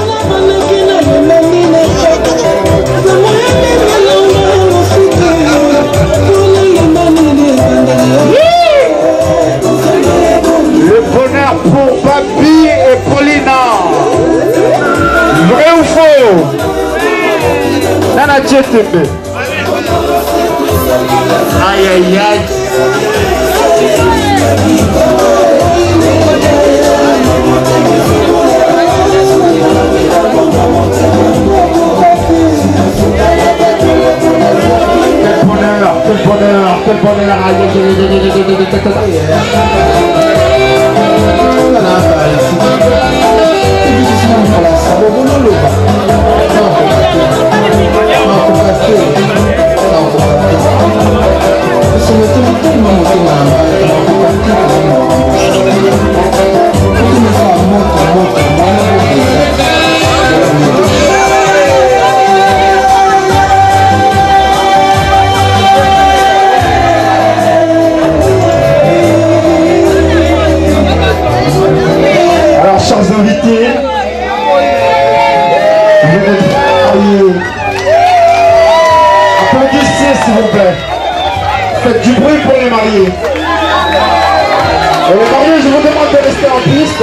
Speaker 15: Le bonheur pour Babi et Paulina. Vrai ou faux? Nana Tchetembe. Aïe aïe aïe. artistes.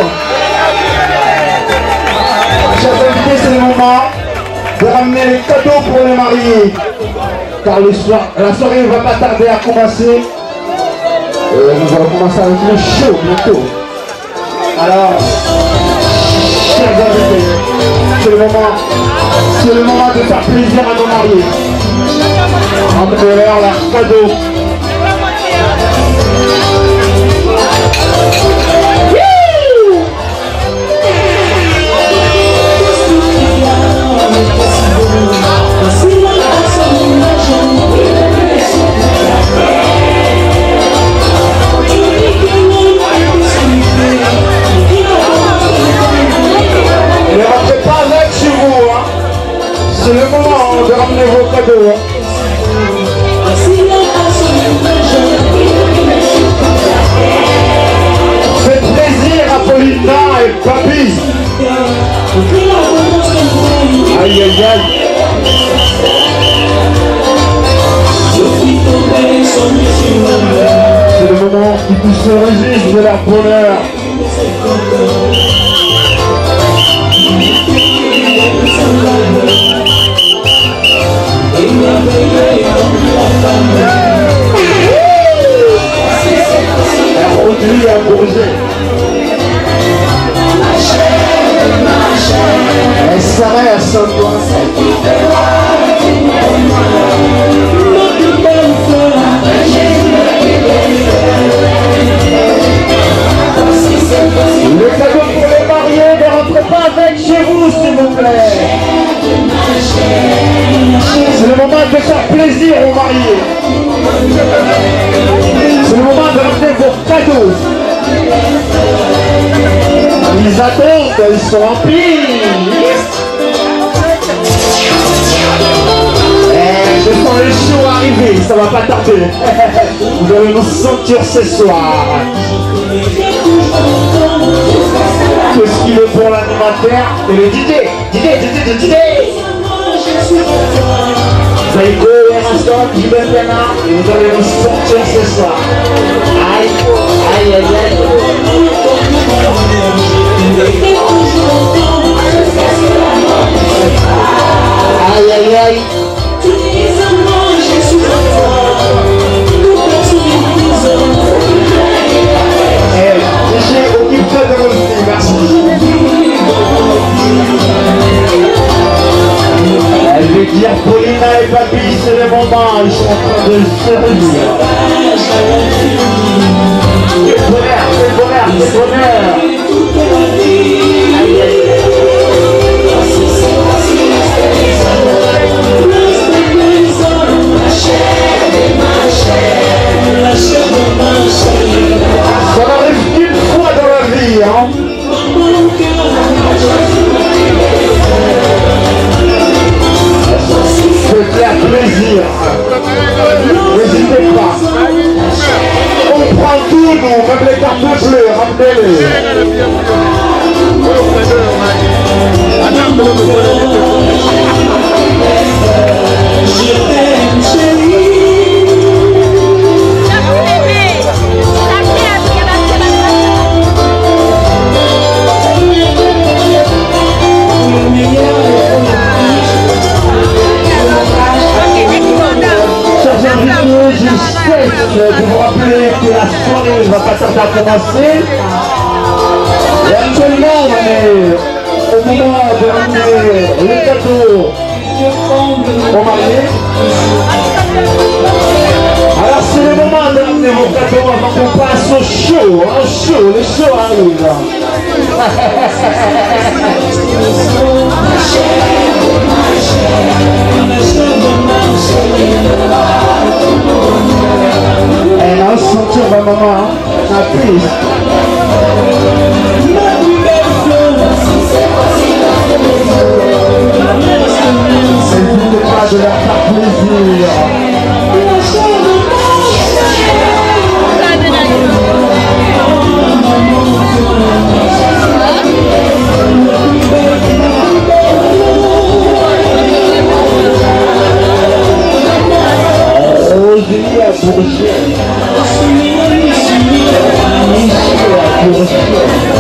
Speaker 15: Chers invités, c'est le moment de ramener les cadeaux pour les mariés. Car la soirée ne va pas tarder à commencer. Nous allons commencer avec le show bientôt. Alors, chers invités, c'est le moment de faire plaisir à nos mariés. Emmenez-leur leurs cadeaux. Ne rentrez pas avec chez vous, hein. C'est le moment de ramener vos cadeaux. Hein. Faites plaisir à Paulina et Papi. Aïe aïe aïe. C'est le moment qui tous se réjouissent de leur bonheur. Aujourd'hui à Bourget. Elle s'arrête à son doigt. Le cadeau pour les mariés, ne rentrez pas avec chez vous, s'il vous plaît. C'est le moment de faire plaisir aux mariés. C'est le moment de ramener vos cadeaux. Ils attendent, ils sont remplis. Je sens les shows arriver, ça va pas tarder. Vous allez nous sentir ce soir. Qu'est-ce qu'il est pour l'animateur et le DJ. Zaïko, Eraston, Jibel Pena, et vous allez nous sortir ce soir. Aïe, aïe, aïe, aïe. Aïe, aïe, aïe. J'ai occupé de vos filles, merci. Elle veut dire Paulina et Papi, c'est le moment, ils sont en train de se réunir. Quel bonheur, quel bonheur, quel bonheur. Aïe, aïe. Ça n'arrive qu'une fois dans la vie, hein. Faites-leur plaisir. N'hésitez pas. On prend tout, nous, même les cartes bleues, ramenez-les. Je t'aime, chérie. Je souhaite de vous rappeler que la soirée ne va pas tarder à commencer. Et actuellement, on est au moment de ramener les cadeaux aux mariés. Alors c'est le moment de ramener vos cadeaux avant qu'on passe au show. Le show arrive. Elle a senti ma maman, ma prise. Elle ne voulait pas de leur faire plaisir. Aujourd'hui à Bourget.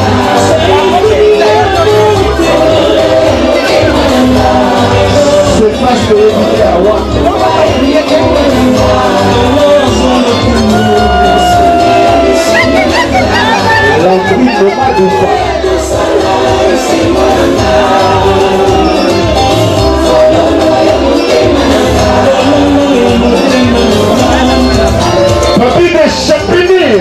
Speaker 15: Papi de Champigny.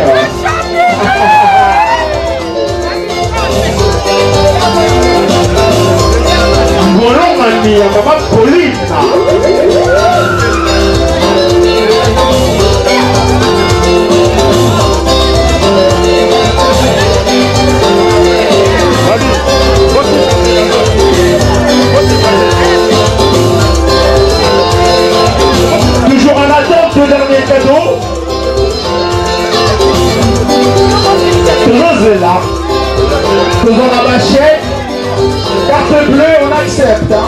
Speaker 15: Bolomani ya Mama Paulina. Toujours en attente de dernier cadeau. Rosella. Faisons la machette. Carte bleue, on accepte. Hein.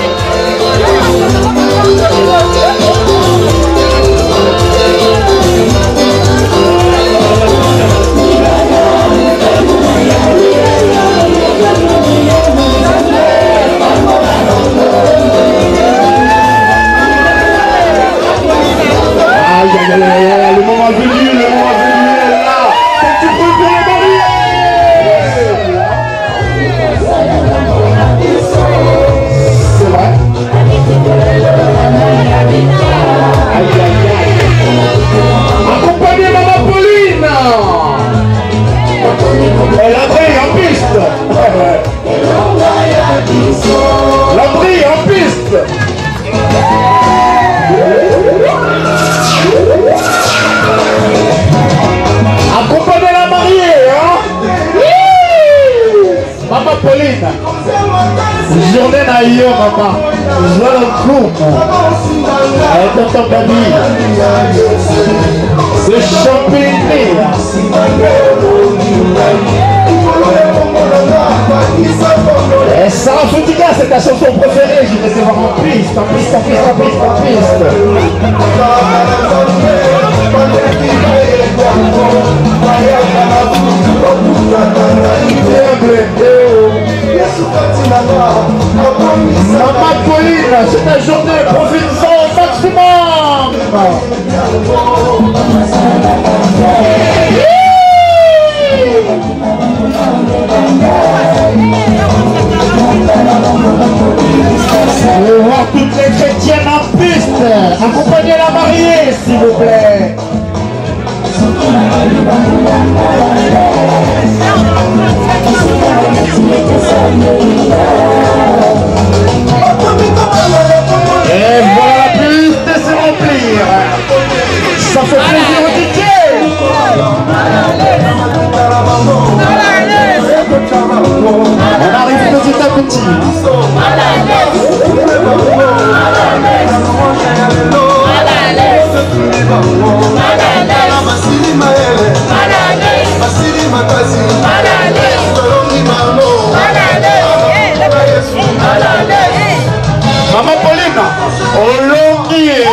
Speaker 15: Aïe, aïe, aïe, aïe, le moment venu, le moment venu est là. C'est du bruit pour les mariés. C'est vrai. Aïe, aïe, aïe. Accompagnez Maman Pauline. Elle a brillé en piste. La brille en piste. Accompagnez la mariée, hein? Maman Pauline. Journée naïe, maman. Journée coupe. Elle est dans ton famille. C'est Champigny. Et Sarah Foutika, c'est ta chanson préférée. Je vais te voir en piste, en piste, en piste, en piste, en piste. Maman Pauline, c'est ta journée, profite-en au maximum. Je veux voir toutes les chrétiennes en piste. Accompagnez la mariée, s'il vous plaît. Et voilà la piste se remplir. Ça fait plaisir au DJ. On arrive petit à petit. Maman Pauline, Olongier.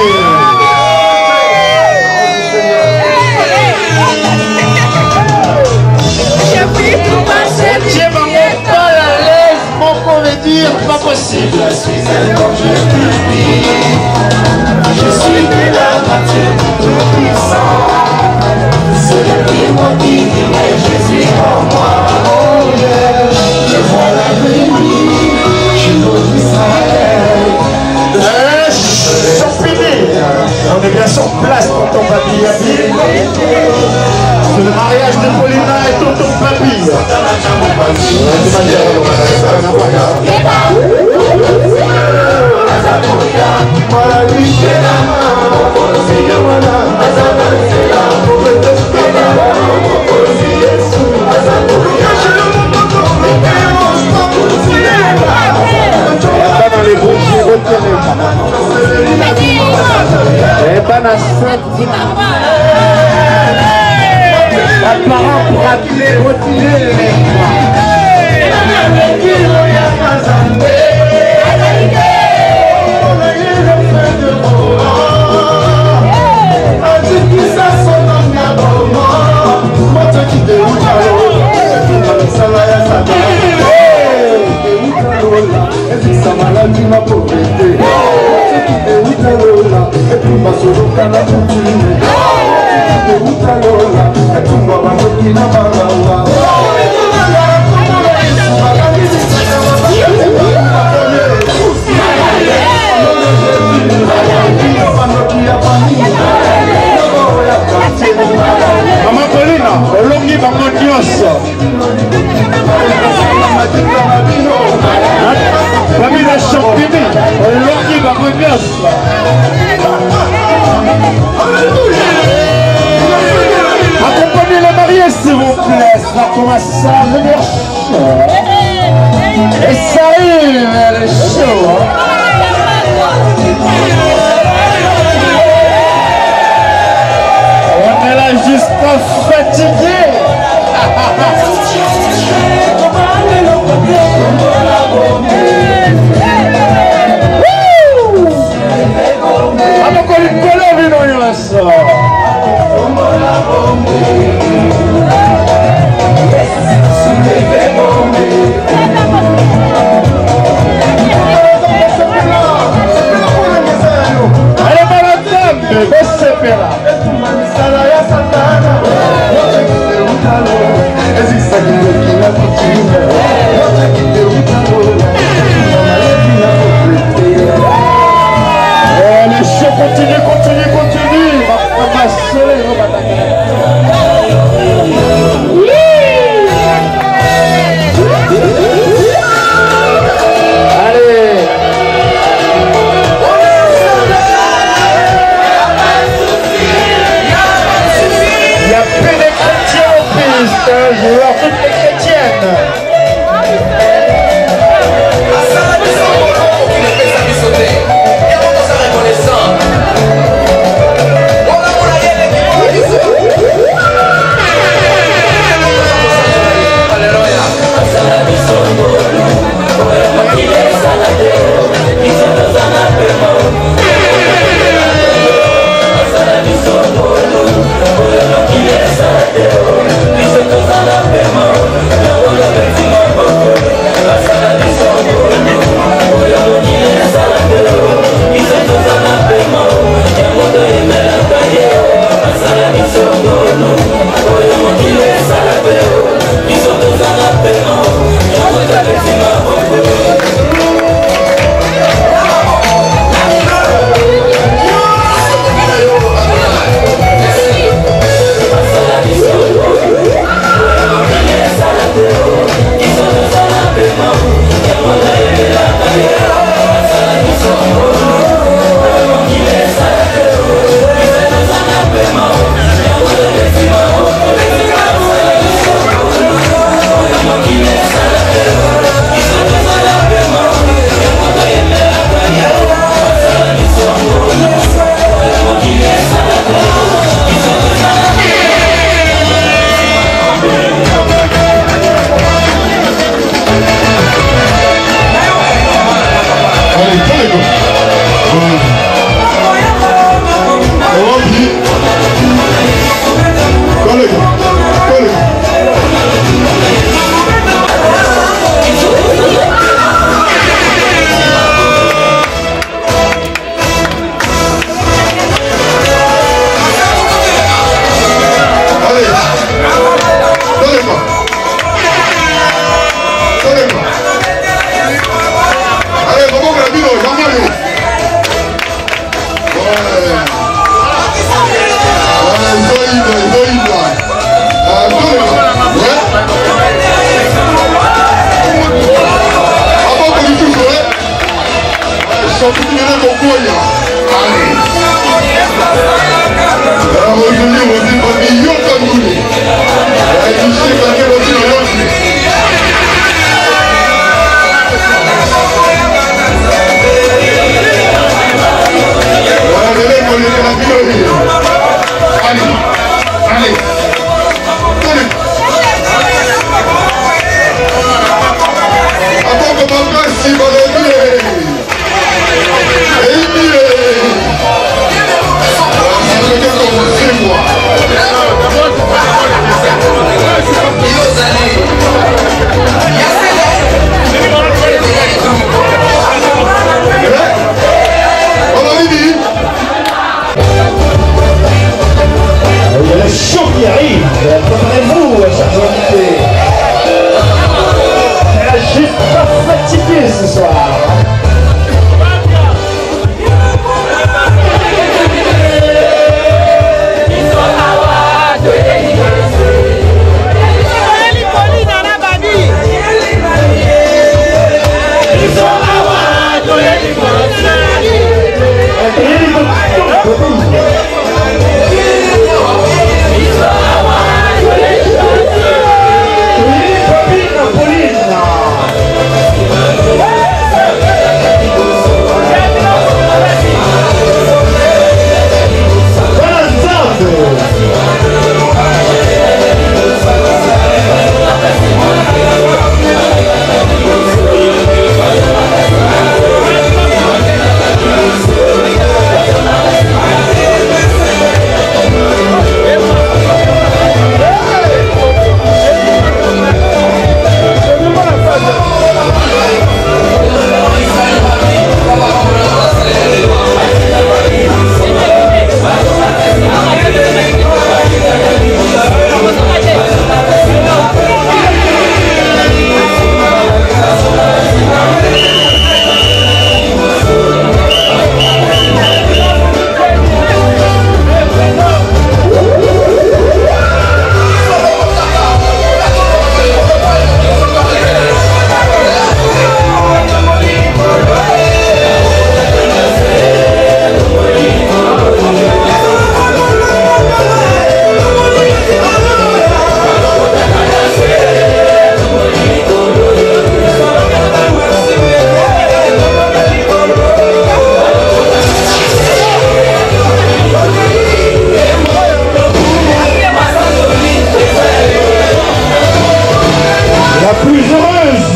Speaker 15: Dieu m'a pas la l'aise, mon qu'on veut dire, pas possible.
Speaker 16: Je suis un ange public. Je suis de la nature tout-puissant. C'est le vivant qui vivait Jésus en moi. Oh yeah, je vois la bénie. Je suis d'Israël.
Speaker 15: Champigny, on est bien sur place pour ton papy. C'est le mariage de Paulina et tonton papy. Dans les bougies, et pas la sainte. La parent pour appeler, retirer les Famille de Champigny, l'orgie va revenir. Accompagnez les mariés s'il vous plaît, ça commence à venir chaud. Et ça arrive, elle est chaud. On est là juste fatigué. Aboko likolo bino nyonso. Ale balatambe besepela. Sala ya satana.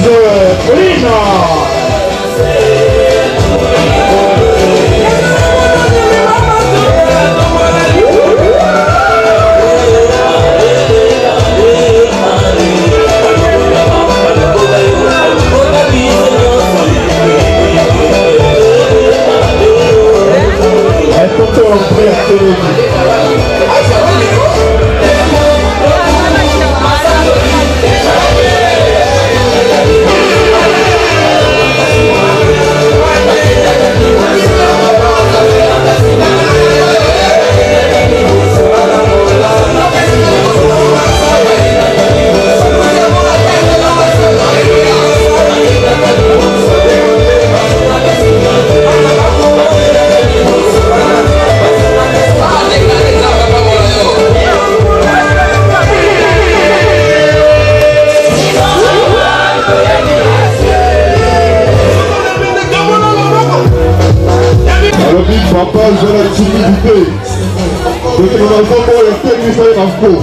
Speaker 15: Pauline. Papa, j'ai la timidité. Je te demande comment les techniques sont en faux.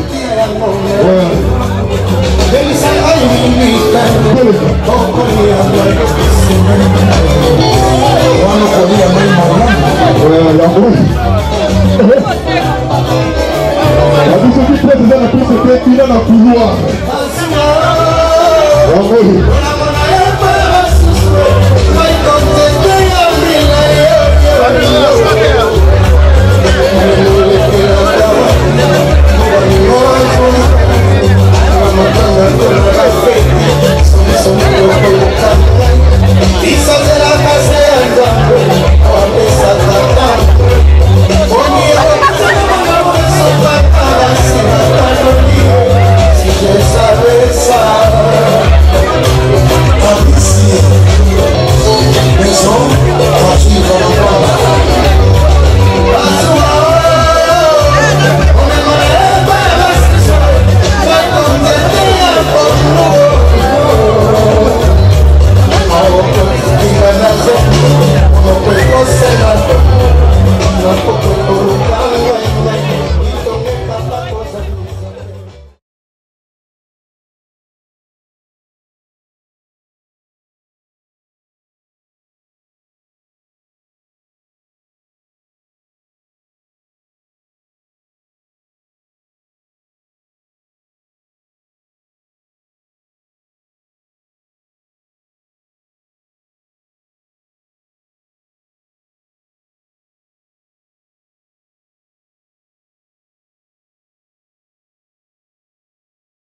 Speaker 15: La vie qui président la piste était il a la couloir.